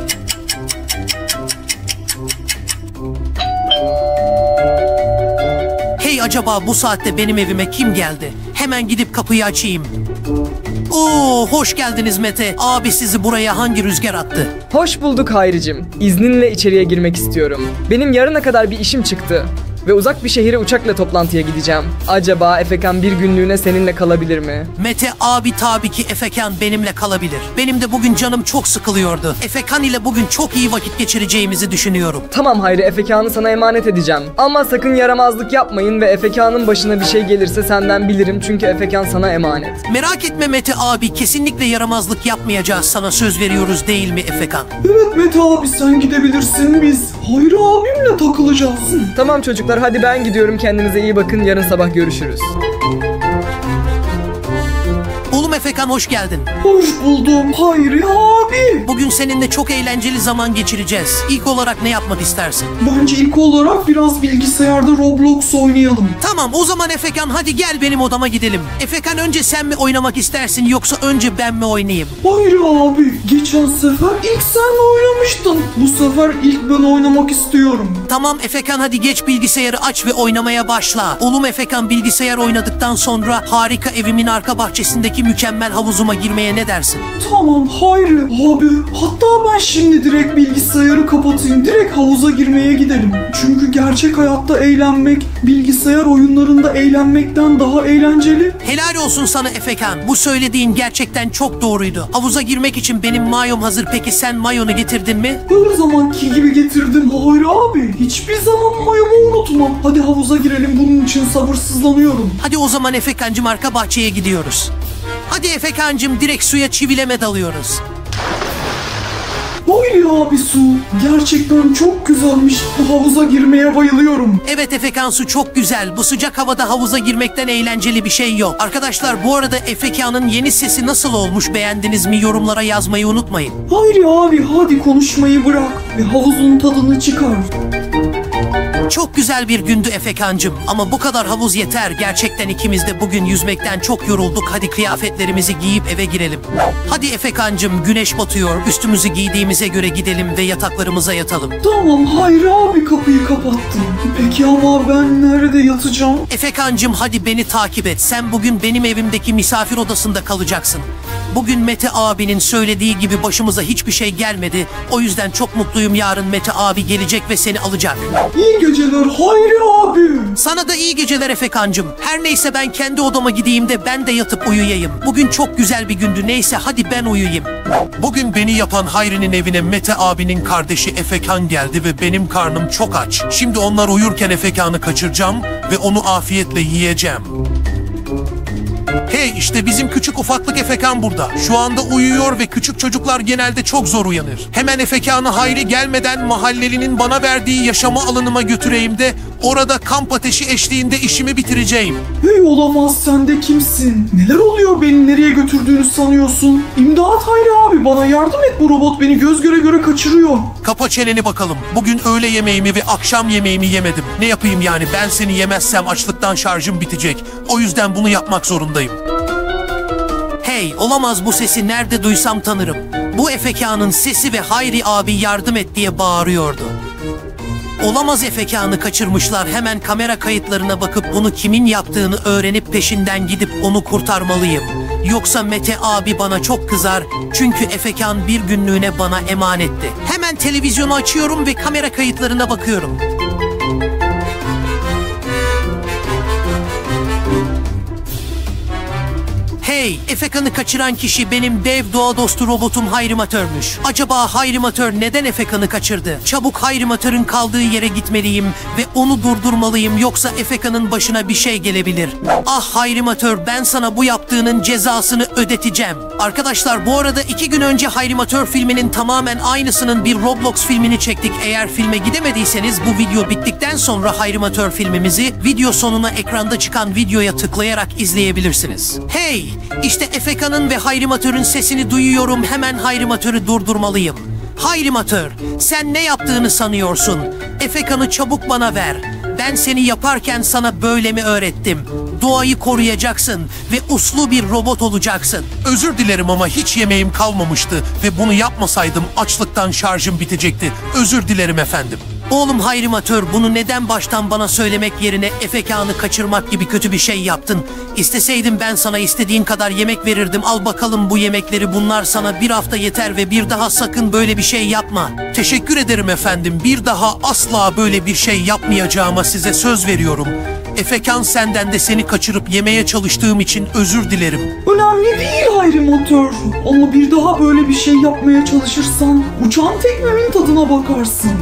Hey, acaba bu saatte benim evime kim geldi? Hemen gidip kapıyı açayım. Oo, hoş geldiniz Mete. Abi sizi buraya hangi rüzgar attı? Hoş bulduk Hayricim. İzninle içeriye girmek istiyorum. Benim yarına kadar bir işim çıktı. Ve uzak bir şehire uçakla toplantıya gideceğim. Acaba Efekan bir günlüğüne seninle kalabilir mi? Mete abi tabii ki Efekan benimle kalabilir. Benim de bugün canım çok sıkılıyordu. Efekan ile bugün çok iyi vakit geçireceğimizi düşünüyorum. Tamam Hayri, Efekan'ı sana emanet edeceğim. Ama sakın yaramazlık yapmayın ve Efekan'ın başına bir şey gelirse senden bilirim. Çünkü Efekan sana emanet. Merak etme Mete abi, kesinlikle yaramazlık yapmayacağız, sana söz veriyoruz değil mi Efekan? Evet Mete abi, sen gidebilirsin, biz Hayri abimle takılacağız. Tamam çocuklar, hadi ben gidiyorum, kendinize iyi bakın, yarın sabah görüşürüz. Oğlum Efekan, hoş geldin. Hoş buldum Hayri abi. Bugün seninle çok eğlenceli zaman geçireceğiz. İlk olarak ne yapmak istersin? Bence ilk olarak biraz bilgisayarda Roblox oynayalım. Tamam, o zaman Efekan hadi gel benim odama gidelim. Efekan, önce sen mi oynamak istersin yoksa önce ben mi oynayayım? Hayri abi, geçen sefer ilk sen oynamıştın. Bu sefer ilk ben oynamak istiyorum. Tamam Efekan, hadi geç bilgisayarı aç ve oynamaya başla. Oğlum Efekan, bilgisayar oynadıktan sonra harika evimin arka bahçesindeki mükemmel hemen havuzuma girmeye ne dersin? Tamam Hayri abi. Hatta ben şimdi direkt bilgisayarı kapatayım. Direkt havuza girmeye gidelim. Çünkü gerçek hayatta eğlenmek bilgisayar oyunlarında eğlenmekten daha eğlenceli. Helal olsun sana Efekan. Bu söylediğin gerçekten çok doğruydu. Havuza girmek için benim mayom hazır. Peki sen mayonu getirdin mi? Her zamanki gibi getirdim Hayri abi. Hiçbir zaman mayomu unutmam. Hadi havuza girelim, bunun için sabırsızlanıyorum. Hadi o zaman Efekancım arka bahçeye gidiyoruz. Hadi Efekancım direkt suya çivileme dalıyoruz. Hayri abi su. Gerçekten çok güzelmiş. Bu havuza girmeye bayılıyorum. Evet Efekan su çok güzel. Bu sıcak havada havuza girmekten eğlenceli bir şey yok. Arkadaşlar bu arada Efekan'ın yeni sesi nasıl olmuş, beğendiniz mi? Yorumlara yazmayı unutmayın. Hayri abi hadi konuşmayı bırak ve havuzun tadını çıkar. Çok güzel bir gündü Efekancım ama bu kadar havuz yeter. Gerçekten ikimiz de bugün yüzmekten çok yorulduk. Hadi kıyafetlerimizi giyip eve girelim. Hadi Efekancım güneş batıyor. Üstümüzü giydiğimize göre gidelim ve yataklarımıza yatalım. Tamam Hayri abi kapıyı kapattım. Peki ama ben nerede yatacağım? Efekancım hadi beni takip et. Sen bugün benim evimdeki misafir odasında kalacaksın. Bugün Mete abinin söylediği gibi başımıza hiçbir şey gelmedi. O yüzden çok mutluyum. Yarın Mete abi gelecek ve seni alacak. İyi geceler Hayri abi. Sana da iyi geceler Efekancım. Her neyse ben kendi odama gideyim de ben de yatıp uyuyayım. Bugün çok güzel bir gündü. Neyse hadi ben uyuyayım. Bugün beni yapan Hayri'nin evine Mete abinin kardeşi Efekan geldi ve benim karnım çok aç. Şimdi onlar uyurken Efekan'ı kaçıracağım ve onu afiyetle yiyeceğim. Hey işte bizim küçük ufaklık Efekan burada. Şu anda uyuyor ve küçük çocuklar genelde çok zor uyanır. Hemen Efekan'ı Hayri gelmeden mahallelinin bana verdiği yaşama alanıma götüreyim de orada kamp ateşi eşliğinde işimi bitireceğim. Hey olamaz, sen de kimsin? Neler oluyor, beni nereye götürdüğünü sanıyorsun? İmdat Hayri abi, bana yardım et, bu robot beni göz göre göre kaçırıyor. Kapa çeneni bakalım. Bugün öğle yemeğimi ve akşam yemeğimi yemedim. Ne yapayım yani, ben seni yemezsem açlıktan şarjım bitecek. O yüzden bunu yapmak zorundayım. Hey olamaz, bu sesi nerede duysam tanırım. Bu Efekan'ın sesi ve Hayri abi yardım et diye bağırıyordu. Olamaz, Efekan'ı kaçırmışlar. Hemen kamera kayıtlarına bakıp bunu kimin yaptığını öğrenip peşinden gidip onu kurtarmalıyım. Yoksa Mete abi bana çok kızar. Çünkü Efekan bir günlüğüne bana emanetti. Hemen televizyonu açıyorum ve kamera kayıtlarına bakıyorum. Hey, Efekan'ı kaçıran kişi benim dev doğa dostu robotum Hayrimatör'müş. Acaba Hayrimatör neden Efekan'ı kaçırdı? Çabuk Hayrimatör'ün kaldığı yere gitmeliyim ve onu durdurmalıyım, yoksa Efekan'ın başına bir şey gelebilir. Ah Hayrimatör, ben sana bu yaptığının cezasını ödeteceğim. Arkadaşlar bu arada 2 gün önce Hayrimatör filminin tamamen aynısının bir Roblox filmini çektik. Eğer filme gidemediyseniz bu video bittikten sonra Hayrimatör filmimizi video sonuna ekranda çıkan videoya tıklayarak izleyebilirsiniz. Hey! İşte Efekan'ın ve Hayrimatör'ün sesini duyuyorum. Hemen Hayrimatör'ü durdurmalıyım. Hayrimatör, sen ne yaptığını sanıyorsun? Efekan'ı çabuk bana ver. Ben seni yaparken sana böyle mi öğrettim? Doğayı koruyacaksın ve uslu bir robot olacaksın. Özür dilerim ama hiç yemeğim kalmamıştı ve bunu yapmasaydım açlıktan şarjım bitecekti. Özür dilerim efendim. Oğlum Hayrimatör, bunu neden baştan bana söylemek yerine Efekan'ı kaçırmak gibi kötü bir şey yaptın? İsteseydim ben sana istediğin kadar yemek verirdim. Al bakalım bu yemekleri, bunlar sana bir hafta yeter ve bir daha sakın böyle bir şey yapma. Teşekkür ederim efendim. Bir daha asla böyle bir şey yapmayacağıma size söz veriyorum. Efekan, senden de seni kaçırıp yemeye çalıştığım için özür dilerim. Önemli değil Hayrimatör. Ama bir daha böyle bir şey yapmaya çalışırsan uçan tekmemin tadına bakarsın.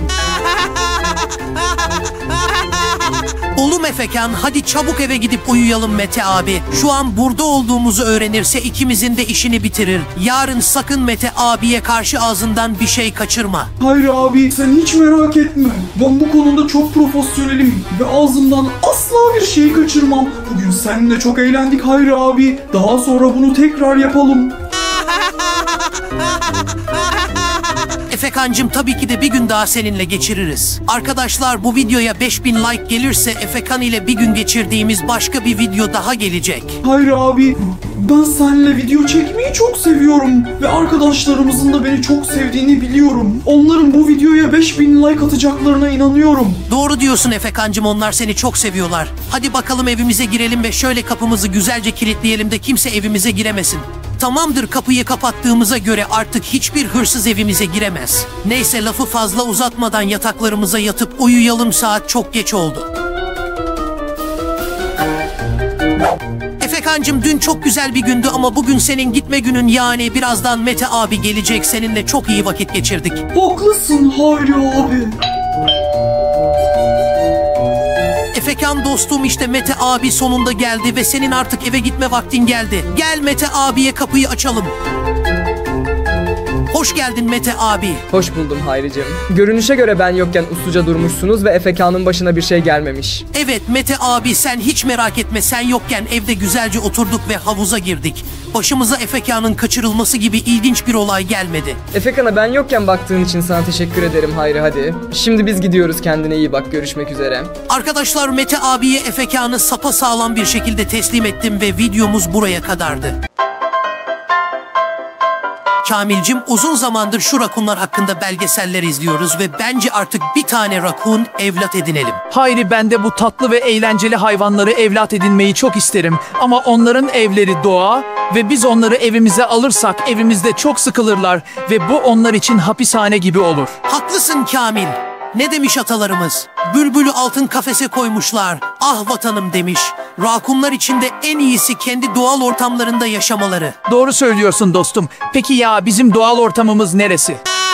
Oğlum Efekan, hadi çabuk eve gidip uyuyalım. Mete abi şu an burada olduğumuzu öğrenirse ikimizin de işini bitirir. Yarın sakın Mete abiye karşı ağzından bir şey kaçırma. Hayır abi, sen hiç merak etme. Ben bu konuda çok profesyonelim ve ağzımdan asla bir şey kaçırmam. Bugün seninle çok eğlendik Hayri abi. Daha sonra bunu tekrar yapalım. Efekancım, tabii ki de bir gün daha seninle geçiririz. Arkadaşlar bu videoya 5000 like gelirse Efekan ile bir gün geçirdiğimiz başka bir video daha gelecek. Hayır abi, ben seninle video çekmeyi çok seviyorum ve arkadaşlarımızın da beni çok sevdiğini biliyorum. Onların bu videoya 5000 like atacaklarına inanıyorum. Doğru diyorsun Efekancım, onlar seni çok seviyorlar. Hadi bakalım evimize girelim ve şöyle kapımızı güzelce kilitleyelim de kimse evimize giremesin. Tamamdır, kapıyı kapattığımıza göre artık hiçbir hırsız evimize giremez. Neyse, lafı fazla uzatmadan yataklarımıza yatıp uyuyalım, saat çok geç oldu. Efekancım, dün çok güzel bir gündü ama bugün senin gitme günün, yani birazdan Mete abi gelecek, seninle çok iyi vakit geçirdik. Haklısın Hayri abi. Efekan dostum, işte Mete abi sonunda geldi ve senin artık eve gitme vaktin geldi. Gel Mete abiye kapıyı açalım. Hoş geldin Mete abi. Hoş buldum Hayricim. Görünüşe göre ben yokken usluca durmuşsunuz ve Efekan'ın başına bir şey gelmemiş. Evet Mete abi, sen hiç merak etme, sen yokken evde güzelce oturduk ve havuza girdik. Başımıza Efekan'ın kaçırılması gibi ilginç bir olay gelmedi. Efekan'a ben yokken baktığın için sana teşekkür ederim Hayri, hadi. Şimdi biz gidiyoruz, kendine iyi bak, görüşmek üzere. Arkadaşlar, Mete abiye Efekan'ı sapasağlam bir şekilde teslim ettim ve videomuz buraya kadardı. Kamilcim, uzun zamandır şu rakunlar hakkında belgeseller izliyoruz ve bence artık bir tane rakun evlat edinelim. Hayri, ben de bu tatlı ve eğlenceli hayvanları evlat edinmeyi çok isterim. Ama onların evleri doğa ve biz onları evimize alırsak evimizde çok sıkılırlar ve bu onlar için hapishane gibi olur. Haklısın Kamil. Ne demiş atalarımız? Bülbülü altın kafese koymuşlar. Ah vatanım demiş. Rakunlar içinde en iyisi kendi doğal ortamlarında yaşamaları. Doğru söylüyorsun dostum. Peki ya bizim doğal ortamımız neresi?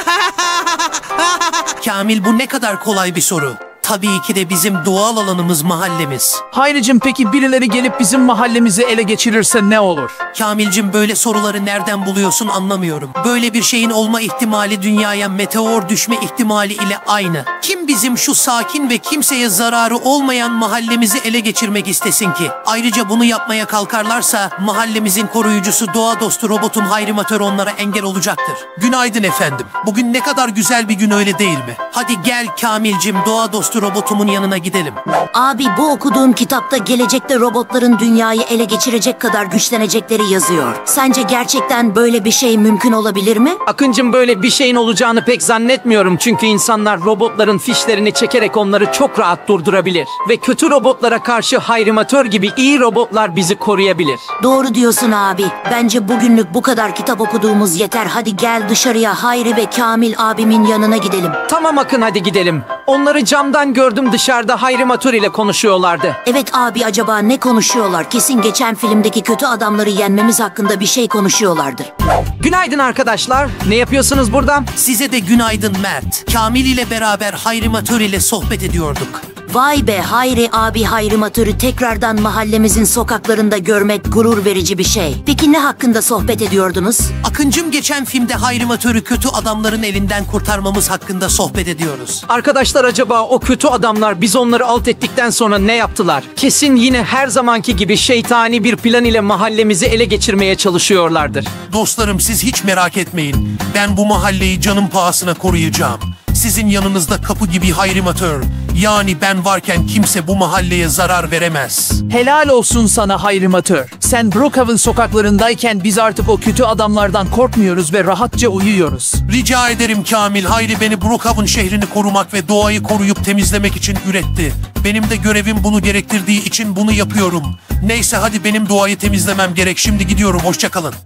Kamil, bu ne kadar kolay bir soru. Tabii ki de bizim doğal alanımız mahallemiz. Hayricim, peki birileri gelip bizim mahallemizi ele geçirirse ne olur? Kamilcim, böyle soruları nereden buluyorsun anlamıyorum. Böyle bir şeyin olma ihtimali dünyaya meteor düşme ihtimali ile aynı. Kim bizim şu sakin ve kimseye zararı olmayan mahallemizi ele geçirmek istesin ki? Ayrıca bunu yapmaya kalkarlarsa mahallemizin koruyucusu doğa dostu robotum Hayrimatör onlara engel olacaktır. Günaydın efendim. Bugün ne kadar güzel bir gün, öyle değil mi? Hadi gel Kamilcim, doğa dostu robotumun yanına gidelim. Abi, bu okuduğum kitapta gelecekte robotların dünyayı ele geçirecek kadar güçlenecekleri yazıyor. Sence gerçekten böyle bir şey mümkün olabilir mi? Akıncım, böyle bir şeyin olacağını pek zannetmiyorum. Çünkü insanlar robotların fişlerini çekerek onları çok rahat durdurabilir. Ve kötü robotlara karşı Hayrimatör gibi iyi robotlar bizi koruyabilir. Doğru diyorsun abi. Bence bugünlük bu kadar kitap okuduğumuz yeter. Hadi gel dışarıya, Hayri ve Kamil abimin yanına gidelim. Tamam Akın, hadi gidelim. Onları camdan gördüm, dışarıda Hayrimatör ile konuşuyorlardı. Evet abi, acaba ne konuşuyorlar? Kesin geçen filmdeki kötü adamları yenmemiz hakkında bir şey konuşuyorlardır. Günaydın arkadaşlar. Ne yapıyorsunuz burada? Size de günaydın Mert. Kamil ile beraber Hayrimatör ile sohbet ediyorduk. Vay be Hayri abi, Hayrimatör'ü tekrardan mahallemizin sokaklarında görmek gurur verici bir şey. Peki ne hakkında sohbet ediyordunuz? Akıncım, geçen filmde Hayrimatör'ü kötü adamların elinden kurtarmamız hakkında sohbet ediyoruz. Arkadaşlar, acaba o kötü adamlar biz onları alt ettikten sonra ne yaptılar? Kesin yine her zamanki gibi şeytani bir plan ile mahallemizi ele geçirmeye çalışıyorlardır. Dostlarım, siz hiç merak etmeyin. Ben bu mahalleyi canım pahasına koruyacağım. Sizin yanınızda kapı gibi Hayrimatör. Yani ben varken kimse bu mahalleye zarar veremez. Helal olsun sana Hayrimatör. Sen Brookhaven sokaklarındayken biz artık o kötü adamlardan korkmuyoruz ve rahatça uyuyoruz. Rica ederim Kamil. Hayri beni Brookhaven şehrini korumak ve doğayı koruyup temizlemek için üretti. Benim de görevim bunu gerektirdiği için bunu yapıyorum. Neyse, hadi benim doğayı temizlemem gerek. Şimdi gidiyorum. Hoşça kalın.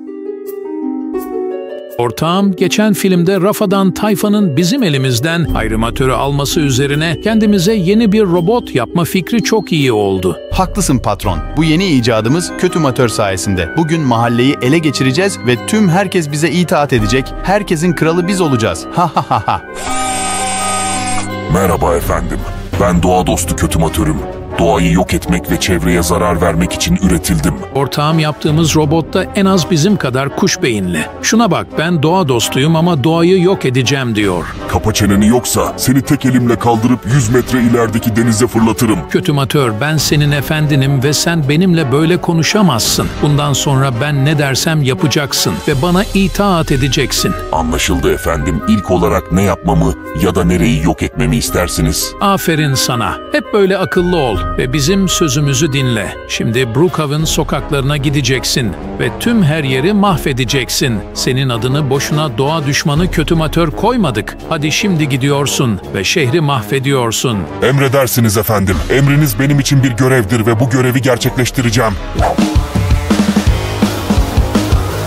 Ortağım, geçen filmde Rafa'dan tayfanın bizim elimizden Hayrimatör'ü alması üzerine kendimize yeni bir robot yapma fikri çok iyi oldu. Haklısın patron. Bu yeni icadımız Kötümatör sayesinde. Bugün mahalleyi ele geçireceğiz ve tüm herkes bize itaat edecek. Herkesin kralı biz olacağız. Ha ha ha ha. Merhaba efendim. Ben doğa dostu Kötümatör'üm. Doğayı yok etmek ve çevreye zarar vermek için üretildim. Ortağım, yaptığımız robot da en az bizim kadar kuş beyinli. Şuna bak, ben doğa dostuyum ama doğayı yok edeceğim diyor. Kapa çeneni, yoksa seni tek elimle kaldırıp 100 metre ilerideki denize fırlatırım. Kötümatör, ben senin efendinim ve sen benimle böyle konuşamazsın. Bundan sonra ben ne dersem yapacaksın ve bana itaat edeceksin. Anlaşıldı efendim. İlk olarak ne yapmamı ya da nereyi yok etmemi istersiniz? Aferin sana. Hep böyle akıllı ol ve bizim sözümüzü dinle. Şimdi Brookhaven sokaklarına gideceksin ve tüm her yeri mahvedeceksin. Senin adını boşuna doğa düşmanı Kötümatör koymadık. Hadi şimdi gidiyorsun ve şehri mahvediyorsun. Emredersiniz efendim. Emriniz benim için bir görevdir ve bu görevi gerçekleştireceğim.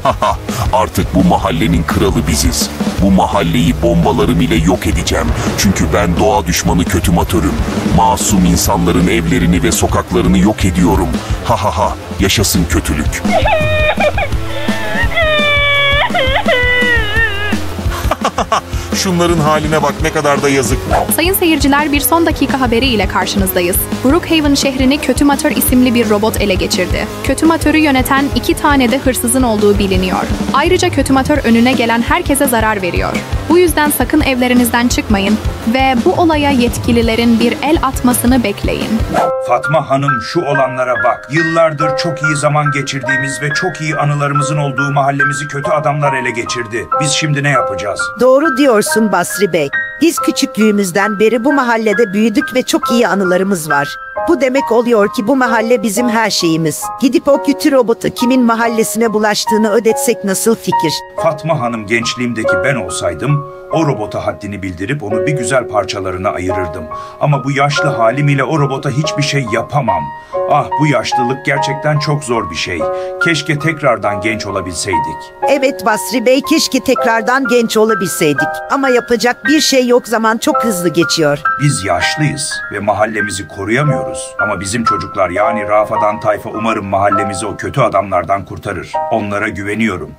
Artık bu mahallenin kralı biziz. Bu mahalleyi bombalarım ile yok edeceğim. Çünkü ben doğa düşmanı kötümatörüm. Masum insanların evlerini ve sokaklarını yok ediyorum. Yaşasın kötülük. Şunların haline bak, ne kadar da yazık. Sayın seyirciler, bir son dakika haberi ile karşınızdayız. Brookhaven şehrini Kötümatör isimli bir robot ele geçirdi. Kötümatörü yöneten 2 tane de hırsızın olduğu biliniyor. Ayrıca Kötümatör önüne gelen herkese zarar veriyor. Bu yüzden sakın evlerinizden çıkmayın ve bu olaya yetkililerin bir el atmasını bekleyin. Fatma Hanım, şu olanlara bak. Yıllardır çok iyi zaman geçirdiğimiz ve çok iyi anılarımızın olduğu mahallemizi kötü adamlar ele geçirdi. Biz şimdi ne yapacağız? Doğru diyorsun Basri Bey. Biz küçüklüğümüzden beri bu mahallede büyüdük ve çok iyi anılarımız var. Bu demek oluyor ki bu mahalle bizim her şeyimiz. Gidip o kötü robotu kimin mahallesine bulaştığını ödetsek nasıl fikir? Fatma Hanım, gençliğimdeki ben olsaydım o robota haddini bildirip onu bir güzel parçalarına ayırırdım. Ama bu yaşlı halim ile o robota hiçbir şey yapamam. Ah, bu yaşlılık gerçekten çok zor bir şey. Keşke tekrardan genç olabilseydik. Evet Basri Bey, keşke tekrardan genç olabilseydik. Ama yapacak bir şey yok, zaman çok hızlı geçiyor. Biz yaşlıyız ve mahallemizi koruyamıyoruz. Ama bizim çocuklar, yani Rafadan tayfa, umarım mahallemizi o kötü adamlardan kurtarır. Onlara güveniyorum.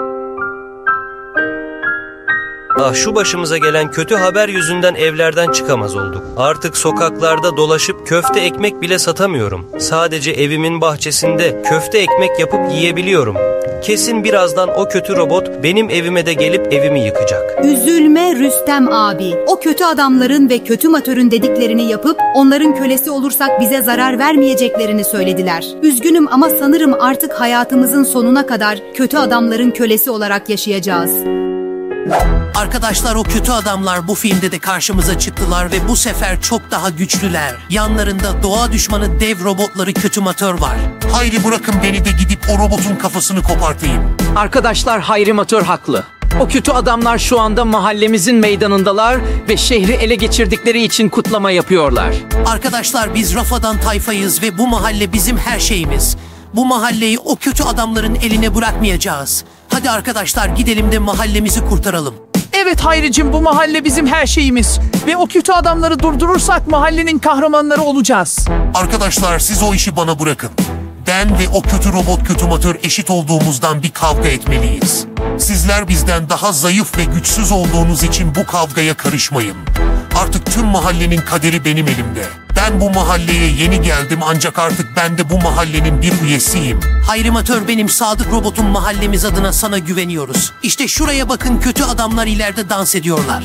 Şu başımıza gelen kötü haber yüzünden evlerden çıkamaz olduk. Artık sokaklarda dolaşıp köfte ekmek bile satamıyorum. Sadece evimin bahçesinde köfte ekmek yapıp yiyebiliyorum. Kesin birazdan o kötü robot benim evime de gelip evimi yıkacak. Üzülme Rüstem abi. O kötü adamların ve Kötümatör'ün dediklerini yapıp onların kölesi olursak bize zarar vermeyeceklerini söylediler. Üzgünüm ama sanırım artık hayatımızın sonuna kadar kötü adamların kölesi olarak yaşayacağız. Arkadaşlar, o kötü adamlar bu filmde de karşımıza çıktılar ve bu sefer çok daha güçlüler. Yanlarında doğa düşmanı dev robotları Kötümatör var. Hayri, bırakın beni de gidip o robotun kafasını kopartayım. Arkadaşlar, Hayrimatör haklı. O kötü adamlar şu anda mahallemizin meydanındalar ve şehri ele geçirdikleri için kutlama yapıyorlar. Arkadaşlar, biz Rafadan tayfayız ve bu mahalle bizim her şeyimiz. Bu mahalleyi o kötü adamların eline bırakmayacağız. Hadi arkadaşlar, gidelim de mahallemizi kurtaralım. Evet Hayricim, bu mahalle bizim her şeyimiz. Ve o kötü adamları durdurursak mahallenin kahramanları olacağız. Arkadaşlar, siz o işi bana bırakın. Ben ve o kötü robot Kötümatör eşit olduğumuzdan bir kavga etmeliyiz. Sizler bizden daha zayıf ve güçsüz olduğunuz için bu kavgaya karışmayın. Artık tüm mahallenin kaderi benim elimde. Ben bu mahalleye yeni geldim, ancak artık ben de bu mahallenin bir üyesiyim. Hayrimatör, benim sadık robotum, mahallemiz adına sana güveniyoruz. İşte şuraya bakın, kötü adamlar ileride dans ediyorlar.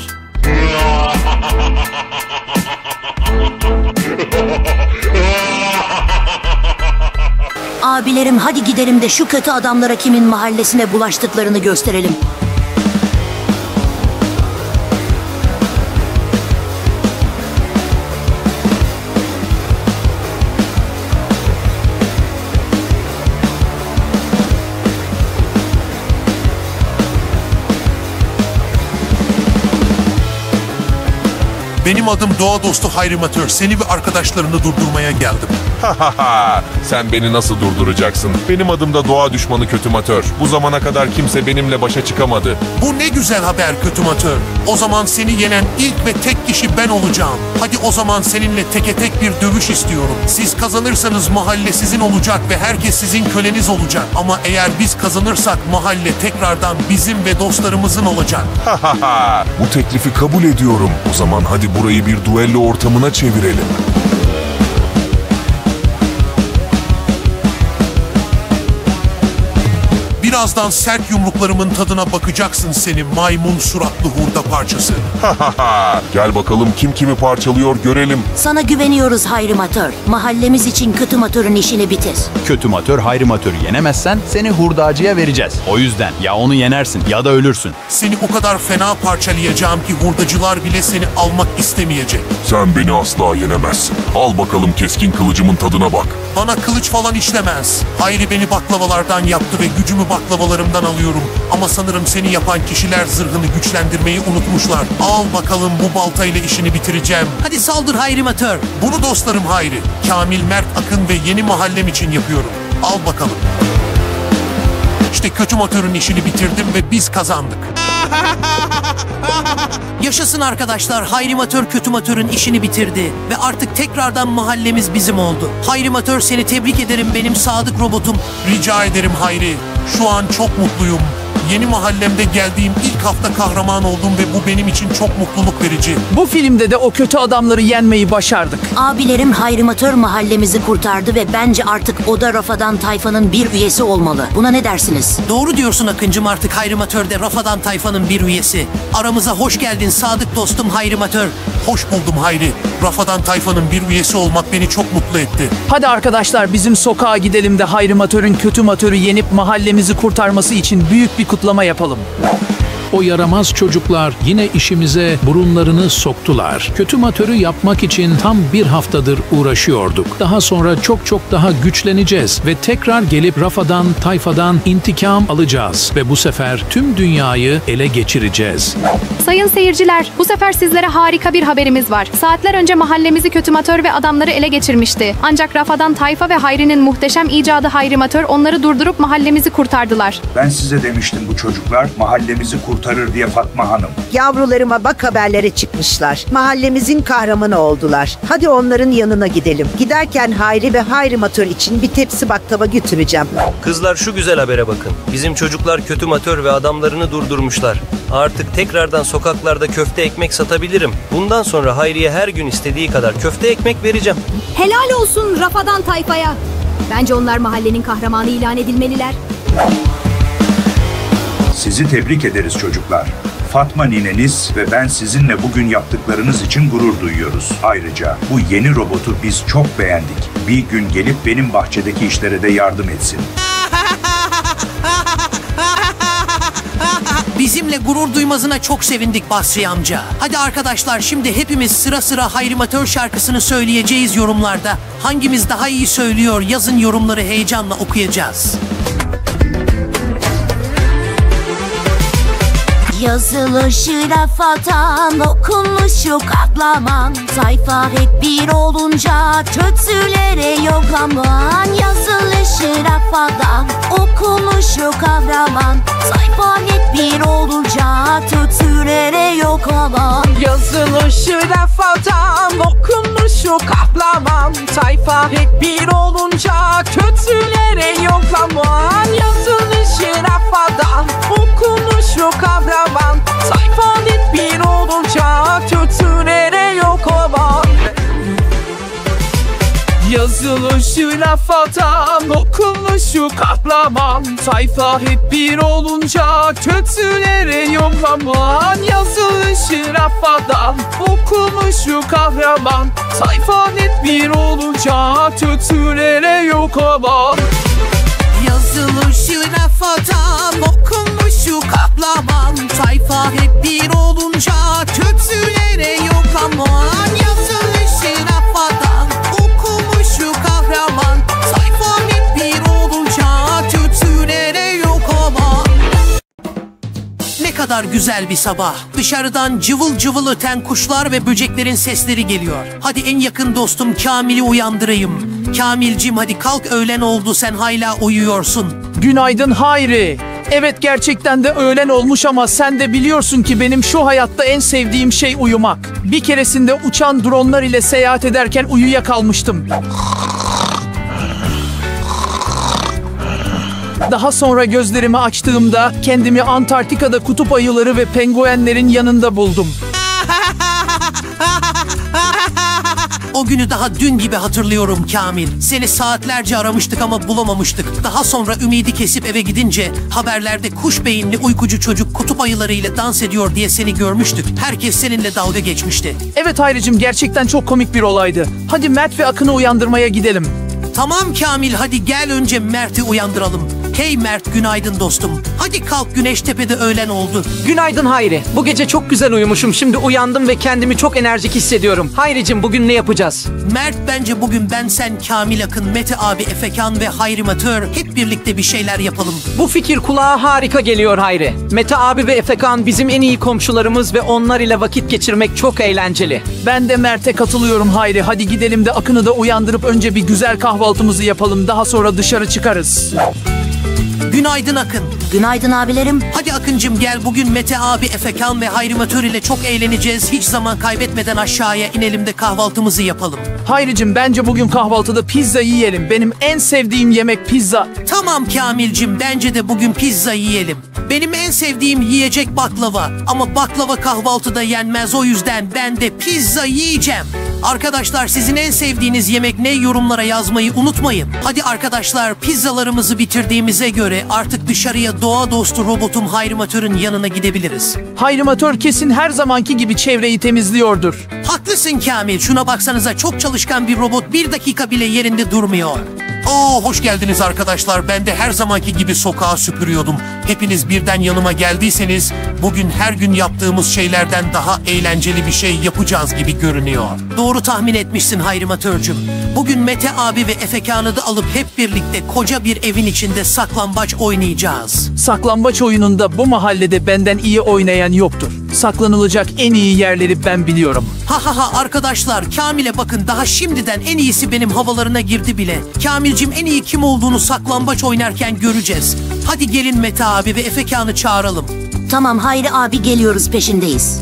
Abilerim, hadi gidelim de şu kötü adamlara kimin mahallesine bulaştıklarını gösterelim. Benim adım doğa dostu Hayrimatör. Seni ve arkadaşlarını durdurmaya geldim. Sen beni nasıl durduracaksın? Benim adım da doğa düşmanı Kötümatör. Bu zamana kadar kimse benimle başa çıkamadı. Bu ne güzel haber Kötümatör. O zaman seni yenen ilk ve tek kişi ben olacağım. Hadi o zaman seninle teke tek bir dövüş istiyorum. Siz kazanırsanız mahalle sizin olacak ve herkes sizin köleniz olacak. Ama eğer biz kazanırsak mahalle tekrardan bizim ve dostlarımızın olacak. Bu teklifi kabul ediyorum. O zaman hadi burayı bir duello ortamına çevirelim. Birazdan sert yumruklarımın tadına bakacaksın seni maymun suratlı hurda parçası. Gel bakalım kim kimi parçalıyor görelim. Sana güveniyoruz Hayrimatör. Mahallemiz için Kötümatör'ün işini bitir. Kötümatör Hayrimatör'ü yenemezsen seni hurdacıya vereceğiz. O yüzden ya onu yenersin ya da ölürsün. Seni o kadar fena parçalayacağım ki hurdacılar bile seni almak istemeyecek. Sen beni asla yenemezsin. Al bakalım keskin kılıcımın tadına bak. Bana kılıç falan işlemez. Hayri beni baklavalardan yaptı ve gücümü baklavalarımdan alıyorum. Ama sanırım seni yapan kişiler zırhını güçlendirmeyi unutmuşlar. Al bakalım, bu baltayla işini bitireceğim. Hadi saldır Hayrimatör. Bunu dostlarım Hayri, Kamil, Mert, Akın ve yeni mahallem için yapıyorum. Al bakalım. İşte kötü matörün işini bitirdim ve biz kazandık. Yaşasın arkadaşlar, Hayri Matör kötü matörün işini bitirdi ve artık tekrardan mahallemiz bizim oldu. Hayri Matör, seni tebrik ederim benim sadık robotum. Rica ederim Hayri. Şu an çok mutluyum. Yeni mahallemde geldiğim ilk hafta kahraman oldum ve bu benim için çok mutluluk verici. Bu filmde de o kötü adamları yenmeyi başardık. Abilerim Hayrimatör mahallemizi kurtardı ve bence artık o da Rafadan Tayfa'nın bir üyesi olmalı. Buna ne dersiniz? Doğru diyorsun Akıncım, artık Hayrimatör de Rafadan Tayfa'nın bir üyesi. Aramıza hoş geldin sadık dostum Hayrimatör. Hoş buldum Hayri. Rafadan Tayfa'nın bir üyesi olmak beni çok mutlu etti. Hadi arkadaşlar, bizim sokağa gidelim de Hayri Matör'ün kötü matörü yenip mahallemizi kurtarması için büyük bir kutlama yapalım. O yaramaz çocuklar yine işimize burunlarını soktular. Kötü matörü yapmak için tam bir haftadır uğraşıyorduk. Daha sonra çok daha güçleneceğiz ve tekrar gelip Rafadan Tayfa'dan intikam alacağız. Ve bu sefer tüm dünyayı ele geçireceğiz. Sayın seyirciler, bu sefer sizlere harika bir haberimiz var. Saatler önce mahallemizi kötü matör ve adamları ele geçirmişti. Ancak Rafadan Tayfa ve Hayri'nin muhteşem icadı Hayrimatör onları durdurup mahallemizi kurtardılar. Ben size demiştim, bu çocuklar mahallemizi kurtarır diye Fatma Hanım. Yavrularıma bak, haberlere çıkmışlar. Mahallemizin kahramanı oldular. Hadi onların yanına gidelim. Giderken Hayri ve Hayrimatör için bir tepsi baklava götüreceğim. Kızlar, şu güzel habere bakın. Bizim çocuklar kötü matör ve adamlarını durdurmuşlar. Artık tekrardan sokaklarda köfte ekmek satabilirim. Bundan sonra Hayri'ye her gün istediği kadar köfte ekmek vereceğim. Helal olsun Rafadan Tayfa'ya. Bence onlar mahallenin kahramanı ilan edilmeliler. Sizi tebrik ederiz çocuklar. Fatma nineniz ve ben sizinle bugün yaptıklarınız için gurur duyuyoruz. Ayrıca bu yeni robotu biz çok beğendik. Bir gün gelip benim bahçedeki işlere de yardım etsin. Bizimle gurur duymazına çok sevindik Basri amca. Hadi arkadaşlar, şimdi hepimiz sıra sıra Hayrimatör şarkısını söyleyeceğiz yorumlarda. Hangimiz daha iyi söylüyor yazın, yorumları heyecanla okuyacağız. Yazılışı Rafadan, okunuşu katlaman. Sayfa hep bir olunca kötülere yok aman. Yazılışı Rafadan, okunuşu kahraman. Sayfa hep bir olunca kötülere yok aman. Yazılışı Rafadan, okunuşu kahraman. Sayfa hep bir olunca kötülere yok aman. Yazılışı Rafadan, okunuşu kahraman. Sayfa hep bir olunca kötülere yok aman. Yazılışı Rafadan, okunuşu kahraman. Sayfa hep bir olunca kötülere yok aman. Yazılışı Rafadan, okunuşu kahraman. Sayfa hep bir olunca kötülere yok aman. Yazılışı Rafadan, okunmuşu kaplaman. Sayfa hep bir olunca kötülere yok aman. Yazılışı Rafadan, okunmuşu kahraman. Sayfa hep bir olunca kötülere yok aman. Ne kadar güzel bir sabah. Dışarıdan cıvıl cıvıl öten kuşlar ve böceklerin sesleri geliyor. Hadi en yakın dostum Kamil'i uyandırayım. Kamilcim, hadi kalk, öğlen oldu, sen hala uyuyorsun. Günaydın Hayri. Evet, gerçekten de öğlen olmuş ama sen de biliyorsun ki benim şu hayatta en sevdiğim şey uyumak. Bir keresinde uçan dronlar ile seyahat ederken uyuyakalmıştım. Daha sonra gözlerimi açtığımda kendimi Antarktika'da kutup ayıları ve penguenlerin yanında buldum. O günü daha dün gibi hatırlıyorum Kamil. Seni saatlerce aramıştık ama bulamamıştık. Daha sonra ümidi kesip eve gidince haberlerde kuş beyinli uykucu çocuk kutup ayılarıyla dans ediyor diye seni görmüştük. Herkes seninle dalga geçmişti. Evet Hayricim, gerçekten çok komik bir olaydı. Hadi Mert ve Akın'ı uyandırmaya gidelim. Tamam Kamil, hadi gel önce Mert'i uyandıralım. Hey Mert, günaydın dostum. Hadi kalk, güneş tepede öğlen oldu. Günaydın Hayri. Bu gece çok güzel uyumuşum. Şimdi uyandım ve kendimi çok enerjik hissediyorum. Hayricim, bugün ne yapacağız? Mert, bence bugün ben, sen, Kamil Akın, Mete abi, Efekan ve Hayrimatör hep birlikte bir şeyler yapalım. Bu fikir kulağa harika geliyor Hayri. Mete abi ve Efekan bizim en iyi komşularımız ve onlar ile vakit geçirmek çok eğlenceli. Ben de Mert'e katılıyorum Hayri. Hadi gidelim de Akın'ı da uyandırıp önce bir güzel kahvaltımızı yapalım. Daha sonra dışarı çıkarız. Günaydın Akın. Günaydın abilerim. Hadi Akıncım gel, bugün Mete abi, Efekan ve Hayrimatör ile çok eğleneceğiz. Hiç zaman kaybetmeden aşağıya inelim de kahvaltımızı yapalım. Hayricim bence bugün kahvaltıda pizza yiyelim. Benim en sevdiğim yemek pizza. Tamam Kamilcim, bence de bugün pizza yiyelim. Benim en sevdiğim yiyecek baklava. Ama baklava kahvaltıda yenmez, o yüzden ben de pizza yiyeceğim. Arkadaşlar sizin en sevdiğiniz yemek ne? Yorumlara yazmayı unutmayın. Hadi arkadaşlar, pizzalarımızı bitirdiğimize göre artık dışarıya doğa dostu robotum Hayrimatör'ün yanına gidebiliriz. Hayrimatör kesin her zamanki gibi çevreyi temizliyordur. Haklısın Kamil, şuna baksanıza, çok çalışkan bir robot, bir dakika bile yerinde durmuyor. Oo, hoş geldiniz arkadaşlar. Ben de her zamanki gibi sokağı süpürüyordum. Hepiniz birden yanıma geldiyseniz bugün her gün yaptığımız şeylerden daha eğlenceli bir şey yapacağız gibi görünüyor. Doğru tahmin etmişsin Hayrimatörcüm. Bugün Mete abi ve Efekan'ı da alıp hep birlikte koca bir evin içinde saklambaç oynayacağız. Saklambaç oyununda bu mahallede benden iyi oynayan yoktur. Saklanılacak en iyi yerleri ben biliyorum. Ha arkadaşlar, Kamil'e bakın, daha şimdiden en iyisi benim havalarına girdi bile. Kamilcim, en iyi kim olduğunu saklambaç oynarken göreceğiz. Hadi gelin Mete abi ve Efekan'ı çağıralım. Tamam Hayri abi, geliyoruz, peşindeyiz.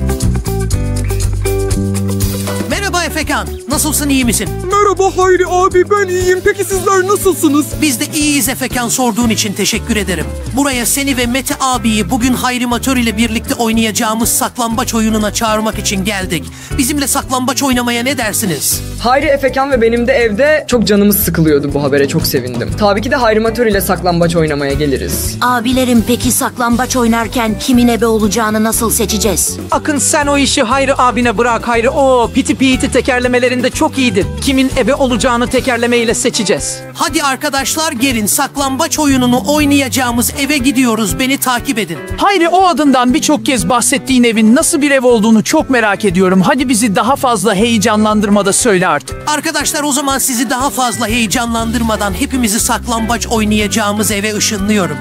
Merhaba Efekan, nasılsın, iyi misin? Merhaba Hayri abi, ben iyiyim. Peki sizler nasılsınız? Biz de iyiyiz Efekan, sorduğun için teşekkür ederim. Buraya seni ve Mete abiyi bugün Hayrimatör ile birlikte oynayacağımız saklambaç oyununa çağırmak için geldik. Bizimle saklambaç oynamaya ne dersiniz? Hayri, Efekan ve benim de evde çok canımız sıkılıyordu, bu habere çok sevindim. Tabii ki de Hayrimatör ile saklambaç oynamaya geliriz. Abilerim, peki saklambaç oynarken kimin ebe olacağını nasıl seçeceğiz? Akın sen o işi Hayri abine bırak Hayri. O piti piti tekerlemelerinde çok iyidir. Kimin ebe olacağını tekerlemeyle seçeceğiz. Hadi arkadaşlar gelin, saklambaç oyununu oynayacağımız eve gidiyoruz, beni takip edin. Hayri, o adından birçok kez bahsettiğin evin nasıl bir ev olduğunu çok merak ediyorum. Hadi bizi daha fazla heyecanlandırmada söyle artık. Arkadaşlar, o zaman sizi daha fazla heyecanlandırmadan hepimizi saklambaç oynayacağımız eve ışınlıyorum.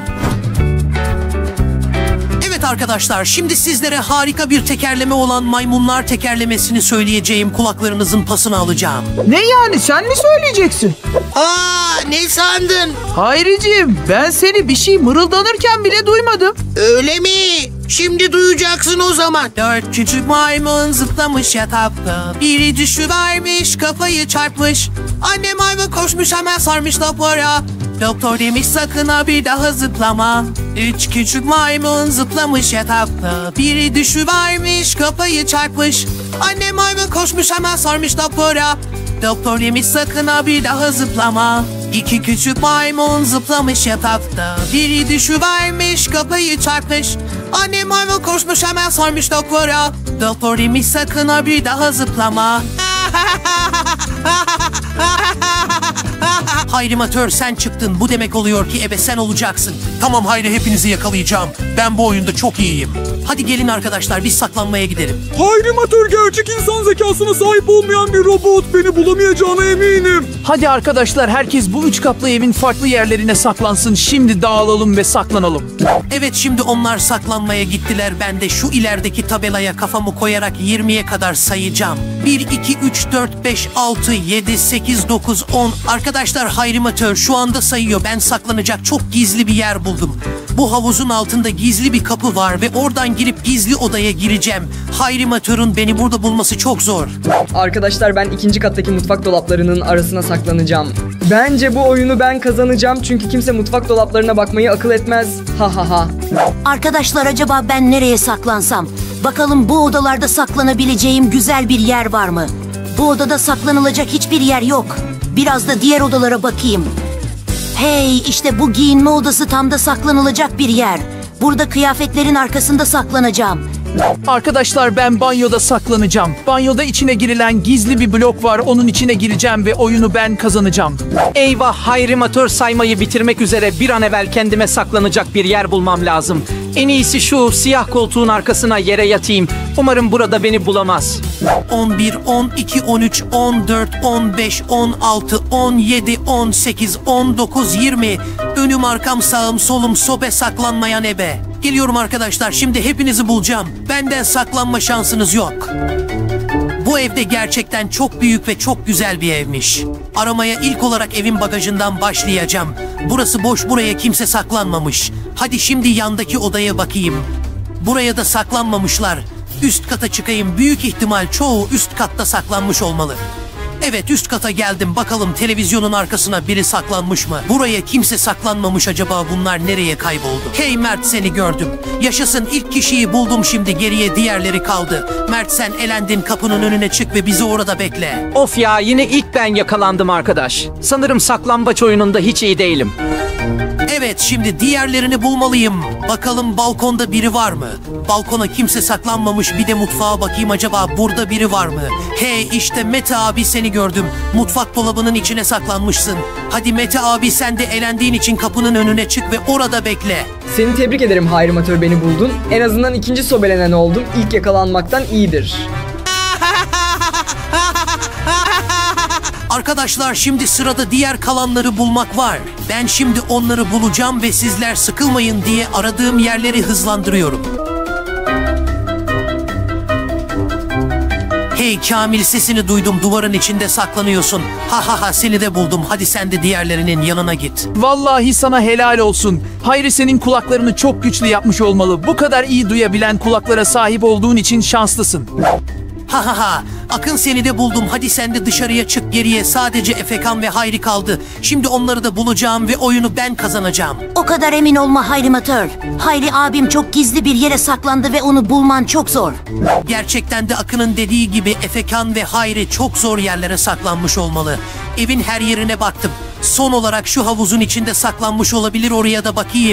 Evet arkadaşlar, şimdi sizlere harika bir tekerleme olan maymunlar tekerlemesini söyleyeceğim. Kulaklarınızın pasını alacağım. Ne yani, sen mi söyleyeceksin? Ne sandın? Hayricim, ben seni bir şey mırıldanırken bile duymadım. Öyle mi? Şimdi duyacaksın o zaman. 4 küçük maymun zıplamış yatakta. Biri düşüvermiş, kafayı çarpmış. Anne maymun koşmuş, hemen sarmış doktora. Doktor demiş sakın ha bir daha zıplama. 3 küçük maymun zıplamış yatakta. Biri düşüvermiş, kafayı çarpmış. Anne maymun koşmuş, hemen sarmış doktora. Doktor demiş sakın ha bir daha zıplama. 2 küçük maymun zıplamış yatakta. Biri düşüvermiş, kafayı çarpmış. Anne maymun koşmuş, hemen sarmış doktora. Doktor demiş sakın ha bir daha zıplama. Hayrimatör, sen çıktın. Bu demek oluyor ki ebe sen olacaksın. Tamam Hayri, hepinizi yakalayacağım. Ben bu oyunda çok iyiyim. Hadi gelin arkadaşlar, biz saklanmaya gidelim. Hayrimatör gerçek insan zekasına sahip olmayan bir robot. Beni bulamayacağına eminim. Hadi arkadaşlar, herkes bu 3 katlı evin farklı yerlerine saklansın. Şimdi dağılalım ve saklanalım. Evet, şimdi onlar saklanmaya gittiler. Ben de şu ilerideki tabelaya kafamı koyarak 20'ye kadar sayacağım. 1, 2, 3, 4, 5, 6, 7, 8, 9, 10. Arkadaşlar, Hayrimatör şu anda sayıyor. Ben saklanacak çok gizli bir yer buldum. Bu havuzun altında gizli bir kapı var ve oradan girip gizli odaya gireceğim. Hayrimatör'ün beni burada bulması çok zor. Arkadaşlar, ben 2. kattaki mutfak dolaplarının arasına saklanacağım. Bence bu oyunu ben kazanacağım çünkü kimse mutfak dolaplarına bakmayı akıl etmez. Ha. Arkadaşlar, acaba ben nereye saklansam? Bakalım bu odalarda saklanabileceğim güzel bir yer var mı? Bu odada saklanılacak hiçbir yer yok. Biraz da diğer odalara bakayım. Hey, işte bu giyinme odası tam da saklanılacak bir yer. Burada kıyafetlerin arkasında saklanacağım. Arkadaşlar, ben banyoda saklanacağım. Banyoda içine girilen gizli bir blok var. Onun içine gireceğim ve oyunu ben kazanacağım. Eyvah, Hayrimatör saymayı bitirmek üzere. Bir an evvel kendime saklanacak bir yer bulmam lazım. En iyisi şu siyah koltuğun arkasına yere yatayım. Umarım burada beni bulamaz. 11, 12, 13, 14, 15, 16, 17, 18, 19, 20. Önüm, arkam, sağım, solum, sobe, saklanmayan ebe. Geliyorum arkadaşlar, şimdi hepinizi bulacağım. Benden saklanma şansınız yok. Bu evde gerçekten çok büyük ve çok güzel bir evmiş. Aramaya ilk olarak evin bagajından başlayacağım. Burası boş, buraya kimse saklanmamış. Hadi şimdi yandaki odaya bakayım. Buraya da saklanmamışlar. Üst kata çıkayım. Büyük ihtimal çoğu üst katta saklanmış olmalı. Evet, üst kata geldim. Bakalım televizyonun arkasına biri saklanmış mı? Buraya kimse saklanmamış. Acaba bunlar nereye kayboldu? Hey Mert, seni gördüm. Yaşasın, ilk kişiyi buldum, şimdi geriye diğerleri kaldı. Mert, sen elendin, kapının önüne çık ve bizi orada bekle. Of ya, yine ilk ben yakalandım arkadaş. Sanırım saklambaç oyununda hiç iyi değilim. Evet, şimdi diğerlerini bulmalıyım. Bakalım balkonda biri var mı? Balkona kimse saklanmamış. Bir de mutfağa bakayım, acaba burada biri var mı? Hey, işte Mete abi, seni gördüm. Mutfak dolabının içine saklanmışsın. Hadi Mete abi, sen de elendiğin için kapının önüne çık ve orada bekle. Seni tebrik ederim Hayrimatör, beni buldun. En azından ikinci sobelenen oldum. İlk yakalanmaktan iyidir. Arkadaşlar, şimdi sırada diğer kalanları bulmak var. Ben şimdi onları bulacağım ve sizler sıkılmayın diye aradığım yerleri hızlandırıyorum. Hey Kamil, sesini duydum, duvarın içinde saklanıyorsun. Ha ha ha, seni de buldum. Hadi sen de diğerlerinin yanına git. Vallahi sana helal olsun. Hayri senin kulaklarını çok güçlü yapmış olmalı. Bu kadar iyi duyabilen kulaklara sahip olduğun için şanslısın. Ha ha ha, Akın, seni de buldum. Hadi sen de dışarıya çık, geriye sadece Efekan ve Hayri kaldı. Şimdi onları da bulacağım ve oyunu ben kazanacağım. O kadar emin olma Hayrimatör. Hayri abim çok gizli bir yere saklandı ve onu bulman çok zor. Gerçekten de Akın'ın dediği gibi Efekan ve Hayri çok zor yerlere saklanmış olmalı. Evin her yerine baktım. Son olarak şu havuzun içinde saklanmış olabilir, oraya da bakayım.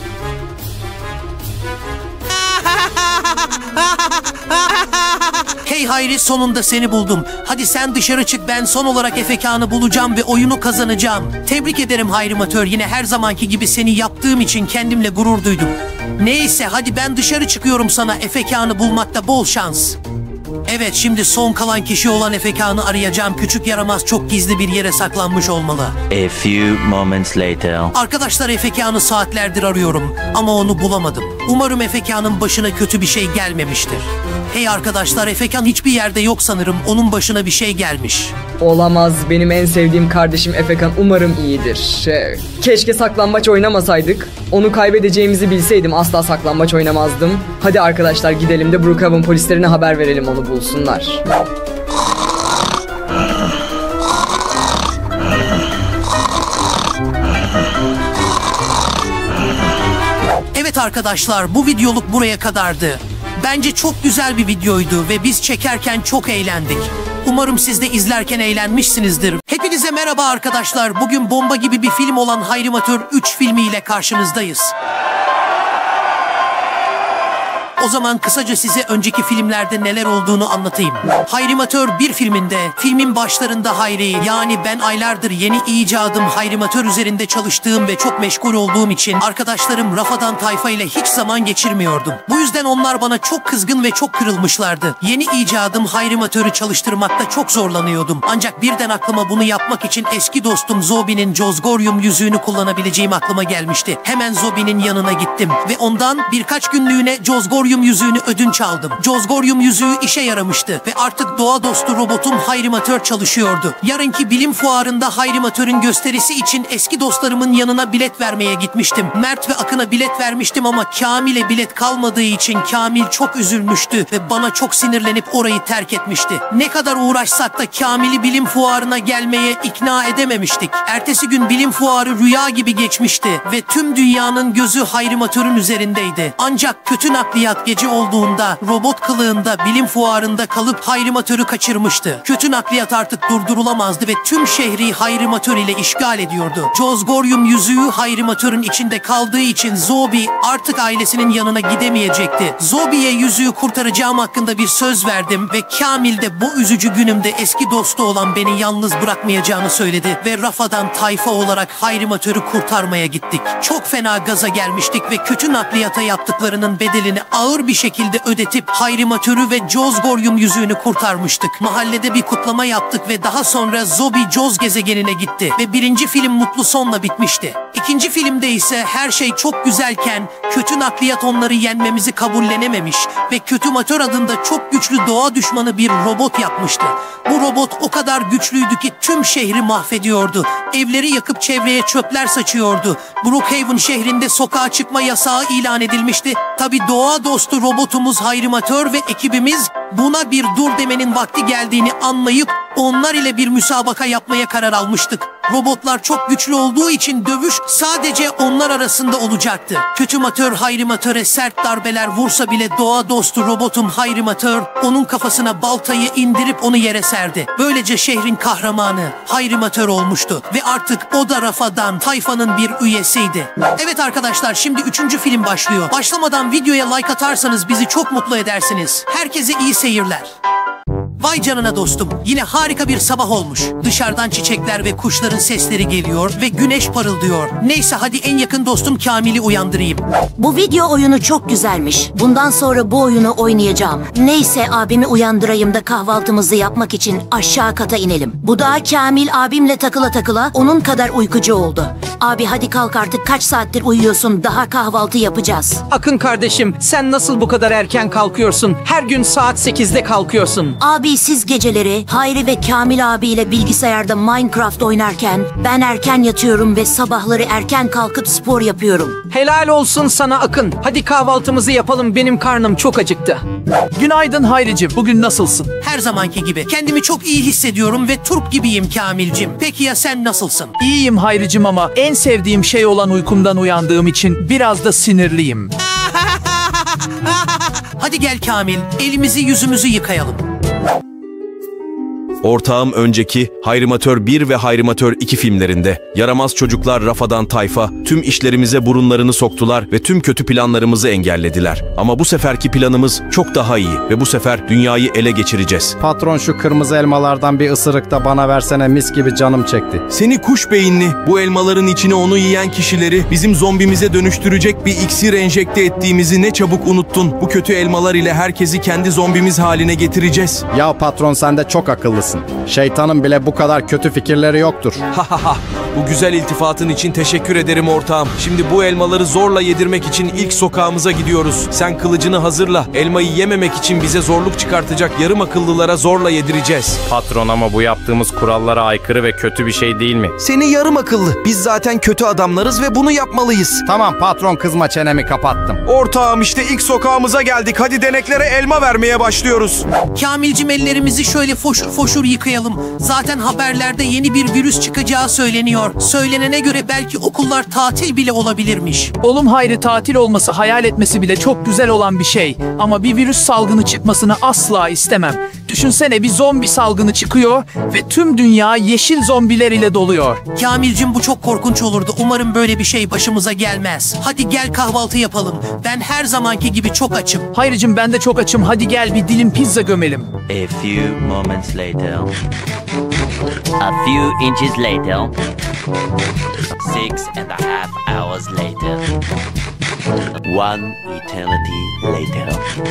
Hey Hayri, sonunda seni buldum. Hadi sen dışarı çık, ben son olarak Efekan'ı bulacağım ve oyunu kazanacağım. Tebrik ederim Hayrimatör, yine her zamanki gibi seni yaptığım için kendimle gurur duydum. Neyse, hadi ben dışarı çıkıyorum, sana Efekan'ı bulmakta bol şans. Evet, şimdi son kalan kişi olan Efekan'ı arayacağım. Küçük yaramaz çok gizli bir yere saklanmış olmalı. A few moments later. Arkadaşlar, Efekan'ı saatlerdir arıyorum ama onu bulamadım. Umarım Efekan'ın başına kötü bir şey gelmemiştir. Hey arkadaşlar, Efekan hiçbir yerde yok sanırım. Onun başına bir şey gelmiş. Olamaz, benim en sevdiğim kardeşim Efekan umarım iyidir. Keşke saklambaç oynamasaydık. Onu kaybedeceğimizi bilseydim asla saklambaç oynamazdım. Hadi arkadaşlar, gidelim de Brookhaven polislerine haber verelim, onu bulsunlar. Evet arkadaşlar, bu videoluk buraya kadardı. Bence çok güzel bir videoydu ve biz çekerken çok eğlendik. Umarım siz de izlerken eğlenmişsinizdir. Hepinize merhaba arkadaşlar. Bugün bomba gibi bir film olan Hayrimatör 3 filmiyle karşınızdayız. O zaman kısaca size önceki filmlerde neler olduğunu anlatayım. Hayrimatör 1 filminde, filmin başlarında Hayri, yani ben aylardır yeni icadım Hayrimatör üzerinde çalıştığım ve çok meşgul olduğum için arkadaşlarım Rafadan Tayfa ile hiç zaman geçirmiyordum. Bu yüzden onlar bana çok kızgın ve çok kırılmışlardı. Yeni icadım Hayrimatör'ü çalıştırmakta çok zorlanıyordum. Ancak birden aklıma bunu yapmak için eski dostum Zobi'nin Jozgoryum yüzüğünü kullanabileceğim aklıma gelmişti. Hemen Zobi'nin yanına gittim ve ondan birkaç günlüğüne Jozgoryum yüzüğünü ödünç aldım. Jozgoryum yüzüğü işe yaramıştı ve artık doğa dostu robotum Hayrimatör çalışıyordu. Yarınki bilim fuarında Hayrimatör'ün gösterisi için eski dostlarımın yanına bilet vermeye gitmiştim. Mert ve Akın'a bilet vermiştim ama Kamil'e bilet kalmadığı için Kamil çok üzülmüştü ve bana çok sinirlenip orayı terk etmişti. Ne kadar uğraşsak da Kamil'i bilim fuarına gelmeye ikna edememiştik. Ertesi gün bilim fuarı rüya gibi geçmişti ve tüm dünyanın gözü Hayrimatör'ün üzerindeydi. Ancak kötü nakliyat gece olduğunda robot kılığında bilim fuarında kalıp Hayrimatör'ü kaçırmıştı. Kötü nakliyat artık durdurulamazdı ve tüm şehri Hayrimatör ile işgal ediyordu. Jozgoryum yüzüğü Hayrimatör'ün içinde kaldığı için Zobi artık ailesinin yanına gidemeyecekti. Zobi'ye yüzüğü kurtaracağım hakkında bir söz verdim ve Kamil de bu üzücü günümde eski dostu olan beni yalnız bırakmayacağını söyledi ve Rafadan Tayfa olarak Hayrimatör'ü kurtarmaya gittik. Çok fena gaza gelmiştik ve kötü nakliyata yaptıklarının bedelini aldık ağır bir şekilde ödetip Hayrimatör'ü ve Jozgorium yüzüğünü kurtarmıştık. Mahallede bir kutlama yaptık ve daha sonra Zobi Joz gezegenine gitti ve birinci film mutlu sonla bitmişti. İkinci filmde ise her şey çok güzelken kötü nakliyat onları yenmemizi kabullenememiş ve Kötümatör adında çok güçlü doğa düşmanı bir robot yapmıştı. Bu robot o kadar güçlüydü ki tüm şehri mahvediyordu. Evleri yakıp çevreye çöpler saçıyordu. Brookhaven şehrinde sokağa çıkma yasağı ilan edilmişti. Tabi doğa dostu robotumuz Hayrimatör ve ekibimiz buna bir dur demenin vakti geldiğini anlayıp onlar ile bir müsabaka yapmaya karar almıştık. Robotlar çok güçlü olduğu için dövüş sadece onlar arasında olacaktı. Kötümatör Hayrimatör'e sert darbeler vursa bile doğa dostu robotum Hayrimatör onun kafasına baltayı indirip onu yere serdi. Böylece şehrin kahramanı Hayrimatör olmuştu ve artık o da Rafa'dan tayfanın bir üyesiydi. Evet arkadaşlar, şimdi 3. film başlıyor. Başlamadan videoya like atarsanız bizi çok mutlu edersiniz. Herkese iyi seyirler. Vay canına dostum, yine harika bir sabah olmuş. Dışarıdan çiçekler ve kuşların sesleri geliyor ve güneş parıldıyor. Neyse hadi en yakın dostum Kamil'i uyandırayım. Bu video oyunu çok güzelmiş. Bundan sonra bu oyunu oynayacağım. Neyse abimi uyandırayım da kahvaltımızı yapmak için aşağı kata inelim. Bu da Kamil abimle takıla takıla onun kadar uykucu oldu. Abi hadi kalk artık, kaç saattir uyuyorsun, daha kahvaltı yapacağız. Akın kardeşim, sen nasıl bu kadar erken kalkıyorsun? Her gün saat 8'de kalkıyorsun. Abi siz geceleri Hayri ve Kamil abiyle bilgisayarda Minecraft oynarken ben erken yatıyorum ve sabahları erken kalkıp spor yapıyorum. Helal olsun sana Akın. Hadi kahvaltımızı yapalım, benim karnım çok acıktı. Günaydın Hayricim, bugün nasılsın? Her zamanki gibi. Kendimi çok iyi hissediyorum ve turp gibiyim Kamilcim. Peki ya sen nasılsın? İyiyim Hayricim ama en sevdiğim şey olan uykumdan uyandığım için biraz da sinirliyim. Hadi gel Kamil, elimizi yüzümüzü yıkayalım. Ortağım önceki Hayrimatör 1 ve Hayrimatör 2 filmlerinde yaramaz çocuklar Rafa'dan tayfa tüm işlerimize burunlarını soktular ve tüm kötü planlarımızı engellediler. Ama bu seferki planımız çok daha iyi ve bu sefer dünyayı ele geçireceğiz. Patron, şu kırmızı elmalardan bir ısırık da bana versene, mis gibi canım çekti. Seni kuş beyinli, bu elmaların içine onu yiyen kişileri bizim zombimize dönüştürecek bir iksir enjekte ettiğimizi ne çabuk unuttun. Bu kötü elmalar ile herkesi kendi zombimiz haline getireceğiz. Ya patron, sen de çok akıllısın. Şeytanın bile bu kadar kötü fikirleri yoktur. Bu güzel iltifatın için teşekkür ederim ortağım. Şimdi bu elmaları zorla yedirmek için ilk sokağımıza gidiyoruz. Sen kılıcını hazırla. Elmayı yememek için bize zorluk çıkartacak yarım akıllılara zorla yedireceğiz. Patron, ama bu yaptığımız kurallara aykırı ve kötü bir şey değil mi? Seni yarım akıllı. Biz zaten kötü adamlarız ve bunu yapmalıyız. Tamam patron, kızma, çenemi kapattım. Ortağım, işte ilk sokağımıza geldik. Hadi deneklere elma vermeye başlıyoruz. Kamilcim, ellerimizi şöyle foşur foşur yıkayalım. Zaten haberlerde yeni bir virüs çıkacağı söyleniyor. Söylenene göre belki okullar tatil bile olabilirmiş. Oğlum Hayri, tatil olması, hayal etmesi bile çok güzel olan bir şey. Ama bir virüs salgını çıkmasını asla istemem. Düşünsene, bir zombi salgını çıkıyor ve tüm dünya yeşil zombiler ile doluyor. Kamilcim, bu çok korkunç olurdu. Umarım böyle bir şey başımıza gelmez. Hadi gel kahvaltı yapalım. Ben her zamanki gibi çok açım. Hayricim, ben de çok açım. Hadi gel bir dilim pizza gömelim. A few moments later. A few inches later. 6.5 hours later. 1 eternity later.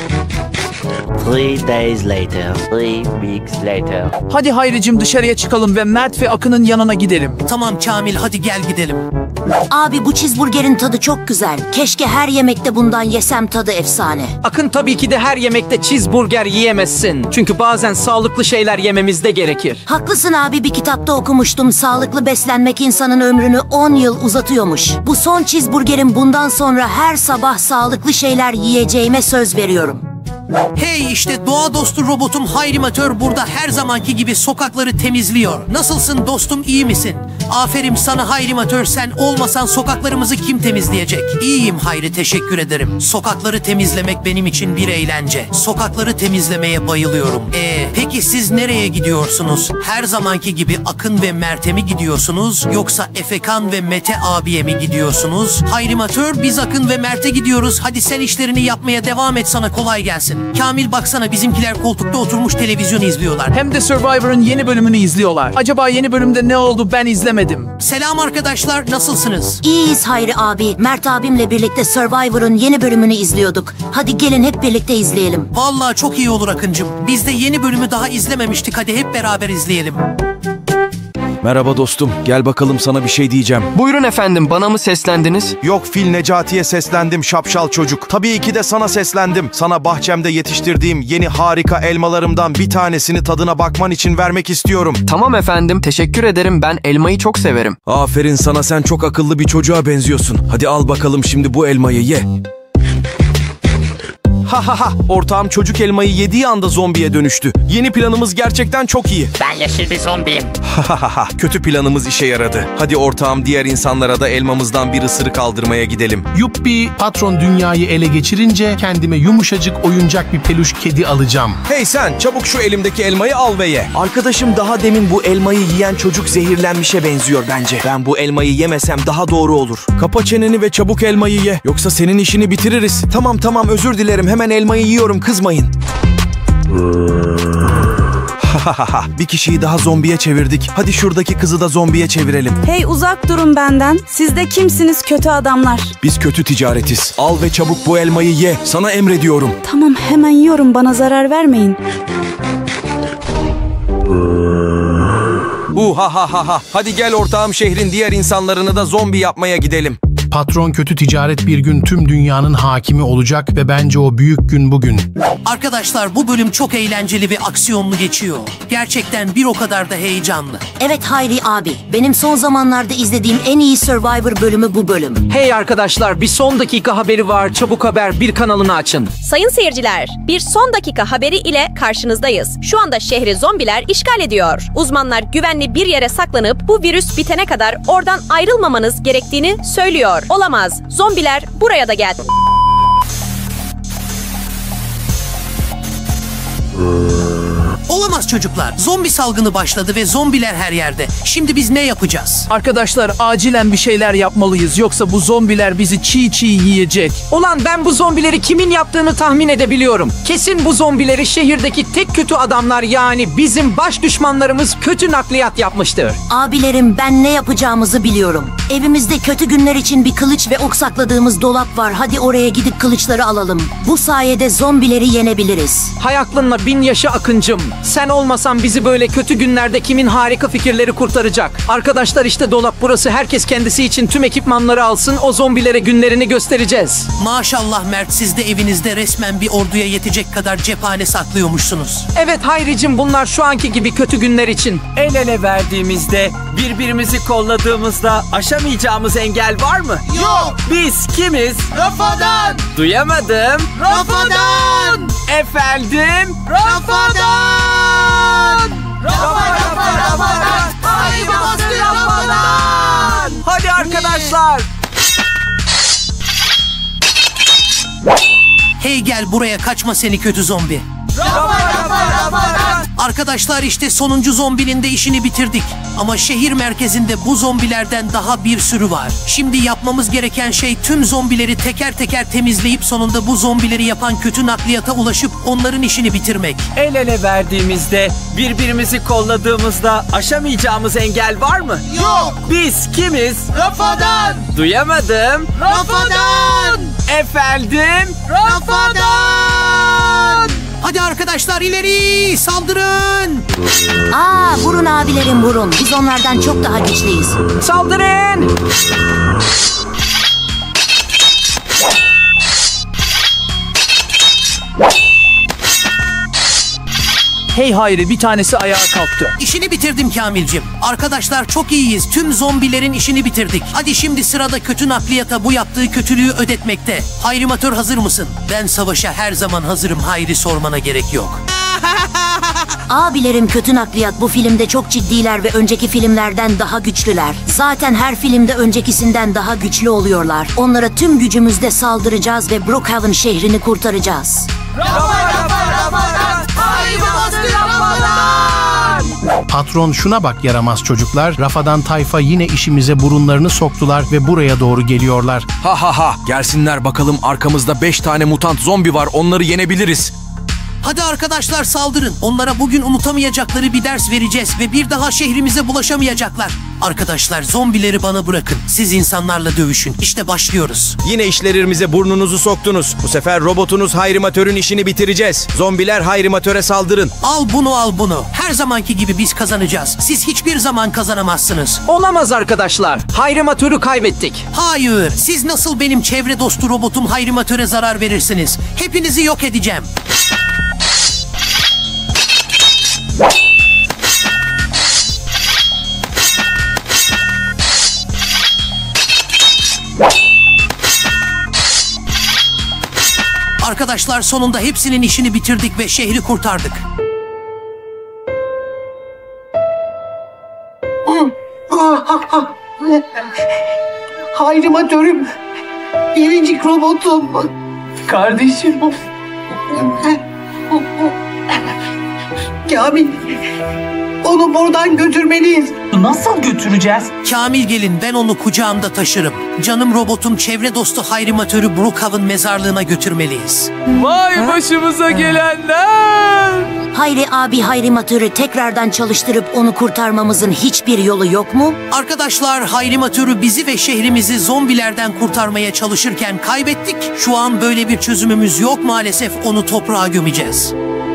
3 days later. 3 weeks later. Hadi Hayricim, dışarıya çıkalım ve Mert ve Akın'ın yanına gidelim. Tamam Kamil, hadi gel gidelim. Abi bu cheeseburgerin tadı çok güzel. Keşke her yemekte bundan yesem, tadı efsane. Akın, tabii ki de her yemekte cheeseburger yiyemezsin. Çünkü bazen sağlıklı şeyler yememiz de gerekir. Haklısın abi, bir kitapta okumuştum. Sağlıklı beslenmek insanın ömrünü 10 yıl uzatıyormuş. Bu son cheeseburgerim, bundan sonra her sabah sağlıklı şeyler yiyeceğime söz veriyorum. Hey, işte doğa dostu robotum Hayrimatör burada her zamanki gibi sokakları temizliyor. Nasılsın dostum, iyi misin? Aferin sana Hayrimatör, sen olmasan sokaklarımızı kim temizleyecek? İyiyim Hayri, teşekkür ederim. Sokakları temizlemek benim için bir eğlence. Sokakları temizlemeye bayılıyorum. Peki siz nereye gidiyorsunuz? Her zamanki gibi Akın ve Mert'e mi gidiyorsunuz? Yoksa Efekan ve Mete abiye mi gidiyorsunuz? Hayrimatör, biz Akın ve Mert'e gidiyoruz. Hadi sen işlerini yapmaya devam et, sana kolay gelsin. Kamil, baksana, bizimkiler koltukta oturmuş televizyon izliyorlar. Hem de Survivor'ın yeni bölümünü izliyorlar. Acaba yeni bölümde ne oldu, ben izlemedim. izlemedim. Selam arkadaşlar, nasılsınız? İyiyiz Hayri abi. Mert abimle birlikte Survivor'ın yeni bölümünü izliyorduk. Hadi gelin hep birlikte izleyelim. Vallahi çok iyi olur Akıncım. Biz de yeni bölümü daha izlememiştik. Hadi hep beraber izleyelim. Merhaba dostum, gel bakalım sana bir şey diyeceğim. Buyurun efendim, bana mı seslendiniz? Yok, Fil Necati'ye seslendim şapşal çocuk. Tabii ki de sana seslendim. Sana bahçemde yetiştirdiğim yeni harika elmalarımdan bir tanesini tadına bakman için vermek istiyorum. Tamam efendim, teşekkür ederim. Ben elmayı çok severim. Aferin sana, sen çok akıllı bir çocuğa benziyorsun. Hadi al bakalım şimdi bu elmayı ye. Ha ha ha, ortağım çocuk elmayı yediği anda zombiye dönüştü. Yeni planımız gerçekten çok iyi. Ben yeşil bir zombiyim. Ha ha ha, kötü planımız işe yaradı. Hadi ortağım, diğer insanlara da elmamızdan bir ısırık aldırmaya gidelim. Yuppi, patron dünyayı ele geçirince kendime yumuşacık oyuncak bir peluş kedi alacağım. Hey sen, çabuk şu elimdeki elmayı al ve ye. Arkadaşım daha demin bu elmayı yiyen çocuk zehirlenmişe benziyor bence. Ben bu elmayı yemesem daha doğru olur. Kapa çeneni ve çabuk elmayı ye. Yoksa senin işini bitiririz. Tamam özür dilerim. Hemen elmayı yiyorum, kızmayın. Bir kişiyi daha zombiye çevirdik. Hadi şuradaki kızı da zombiye çevirelim. Hey, uzak durun benden. Siz de kimsiniz kötü adamlar? Biz kötü ticaretiz. Al ve çabuk bu elmayı ye. Sana emrediyorum. Tamam, hemen yiyorum. Bana zarar vermeyin. Hadi gel ortağım, şehrin diğer insanlarını da zombi yapmaya gidelim. Patron kötü ticaret bir gün tüm dünyanın hakimi olacak ve bence o büyük gün bugün. Arkadaşlar, bu bölüm çok eğlenceli ve aksiyonlu geçiyor. Gerçekten bir o kadar da heyecanlı. Evet Hayri abi, benim son zamanlarda izlediğim en iyi Survivor bölümü bu bölüm. Hey arkadaşlar, bir son dakika haberi var. Çabuk haber, bir kanalını açın. Sayın seyirciler, bir son dakika haberi ile karşınızdayız. Şu anda şehri zombiler işgal ediyor. Uzmanlar güvenli bir yere saklanıp bu virüs bitene kadar oradan ayrılmamanız gerektiğini söylüyor. Olamaz. Zombiler buraya da geldi. Olamaz çocuklar. Zombi salgını başladı ve zombiler her yerde. Şimdi biz ne yapacağız? Arkadaşlar, acilen bir şeyler yapmalıyız. Yoksa bu zombiler bizi çiğ çiğ yiyecek. Ulan ben bu zombileri kimin yaptığını tahmin edebiliyorum. Kesin bu zombileri şehirdeki tek kötü adamlar, yani bizim baş düşmanlarımız kötü nakliyat yapmıştır. Abilerim, ben ne yapacağımızı biliyorum. Evimizde kötü günler için bir kılıç ve ok sakladığımız dolap var. Hadi oraya gidip kılıçları alalım. Bu sayede zombileri yenebiliriz. Hay aklınla bin yaşa Akıncım. Sen olmasan bizi böyle kötü günlerde kimin harika fikirleri kurtaracak? Arkadaşlar, işte dolap burası. Herkes kendisi için tüm ekipmanları alsın. O zombilere günlerini göstereceğiz. Maşallah Mert, siz de evinizde resmen bir orduya yetecek kadar cephane saklıyormuşsunuz. Evet Hayricim, bunlar şu anki gibi kötü günler için. El ele verdiğimizde, birbirimizi kolladığımızda aşamayacağımız engel var mı? Yok. Biz kimiz? Rafadan. Duyamadım. Rafadan. Efendim? Rafadan. Rafadan. Haydi bastı Rafadan. Hadi arkadaşlar. Hey gel buraya, kaçma seni kötü zombi. Arkadaşlar, işte sonuncu zombinin de işini bitirdik. Ama şehir merkezinde bu zombilerden daha bir sürü var. Şimdi yapmamız gereken şey tüm zombileri teker teker temizleyip sonunda bu zombileri yapan kötü nakliyata ulaşıp onların işini bitirmek. El ele verdiğimizde, birbirimizi kolladığımızda aşamayacağımız engel var mı? Yok. Biz kimiz? Rafadan. Duyamadım. Rafadan. Efendim? Rafadan. Hadi arkadaşlar, ileri saldırın. Vurun abilerim, vurun. Biz onlardan çok daha güçlüyüz. Saldırın. Hey Hayri, bir tanesi ayağa kalktı. İşini bitirdim Kamilcim. Arkadaşlar, çok iyiyiz. Tüm zombilerin işini bitirdik. Hadi şimdi sırada kötü nakliyata bu yaptığı kötülüğü ödetmekte. Hayrimatör, hazır mısın? Ben savaşa her zaman hazırım Hayri, sormana gerek yok. Abilerim, kötü nakliyat bu filmde çok ciddiler ve önceki filmlerden daha güçlüler. Zaten her filmde öncekisinden daha güçlü oluyorlar. Onlara tüm gücümüzle saldıracağız ve Brookhaven şehrini kurtaracağız. Patron, şuna bak yaramaz çocuklar. Rafadan tayfa yine işimize burunlarını soktular ve buraya doğru geliyorlar. Gelsinler bakalım, arkamızda 5 tane mutant zombi var, onları yenebiliriz. Hadi arkadaşlar saldırın. Onlara bugün unutamayacakları bir ders vereceğiz ve bir daha şehrimize bulaşamayacaklar. Arkadaşlar zombileri bana bırakın. Siz insanlarla dövüşün. İşte başlıyoruz. Yine işlerimize burnunuzu soktunuz. Bu sefer robotunuz Hayrimatör'ün işini bitireceğiz. Zombiler Hayrimatör'e saldırın. Al bunu al bunu. Her zamanki gibi biz kazanacağız. Siz hiçbir zaman kazanamazsınız. Olamaz arkadaşlar. Hayrimatör'ü kaybettik. Hayır. Siz nasıl benim çevre dostu robotum Hayrimatör'e zarar verirsiniz? Hepinizi yok edeceğim. Arkadaşlar sonunda hepsinin işini bitirdik ve şehri kurtardık. Hayrimatörüm, biricik robotum. Kardeşim. Kamil, onu buradan götürmeliyiz. Nasıl götüreceğiz? Kamil gelin, ben onu kucağımda taşırım. Canım robotum çevre dostu Hayrimatör'ü Brookhaven mezarlığına götürmeliyiz. Vay başımıza gelenler! Hayri abi Hayrimatör'ü tekrardan çalıştırıp onu kurtarmamızın hiçbir yolu yok mu? Arkadaşlar Hayrimatör'ü bizi ve şehrimizi zombilerden kurtarmaya çalışırken kaybettik. Şu an böyle bir çözümümüz yok maalesef, onu toprağa gömeceğiz.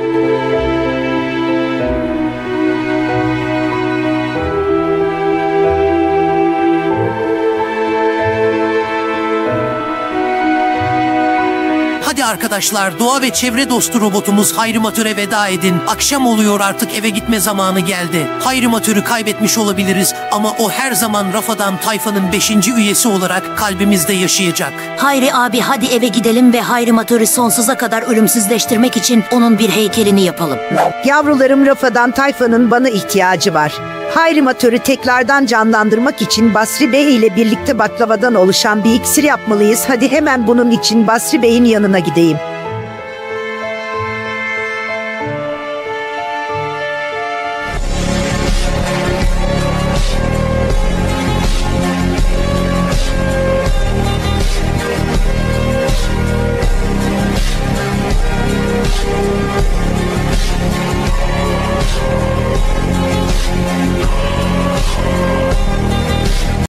Hadi arkadaşlar, doğa ve çevre dostu robotumuz Hayrimatör'e veda edin. Akşam oluyor, artık eve gitme zamanı geldi. Hayrimatör'ü kaybetmiş olabiliriz ama o her zaman Rafadan tayfanın 5. üyesi olarak kalbimizde yaşayacak. Hayri abi hadi eve gidelim ve Hayrimatör'ü sonsuza kadar ölümsüzleştirmek için onun bir heykelini yapalım. Yavrularım, Rafadan tayfanın bana ihtiyacı var. Hayrimatör'ü tekrardan canlandırmak için Basri Bey ile birlikte baklavadan oluşan bir iksir yapmalıyız. Hadi hemen bunun için Basri Bey'in yanına gideyim.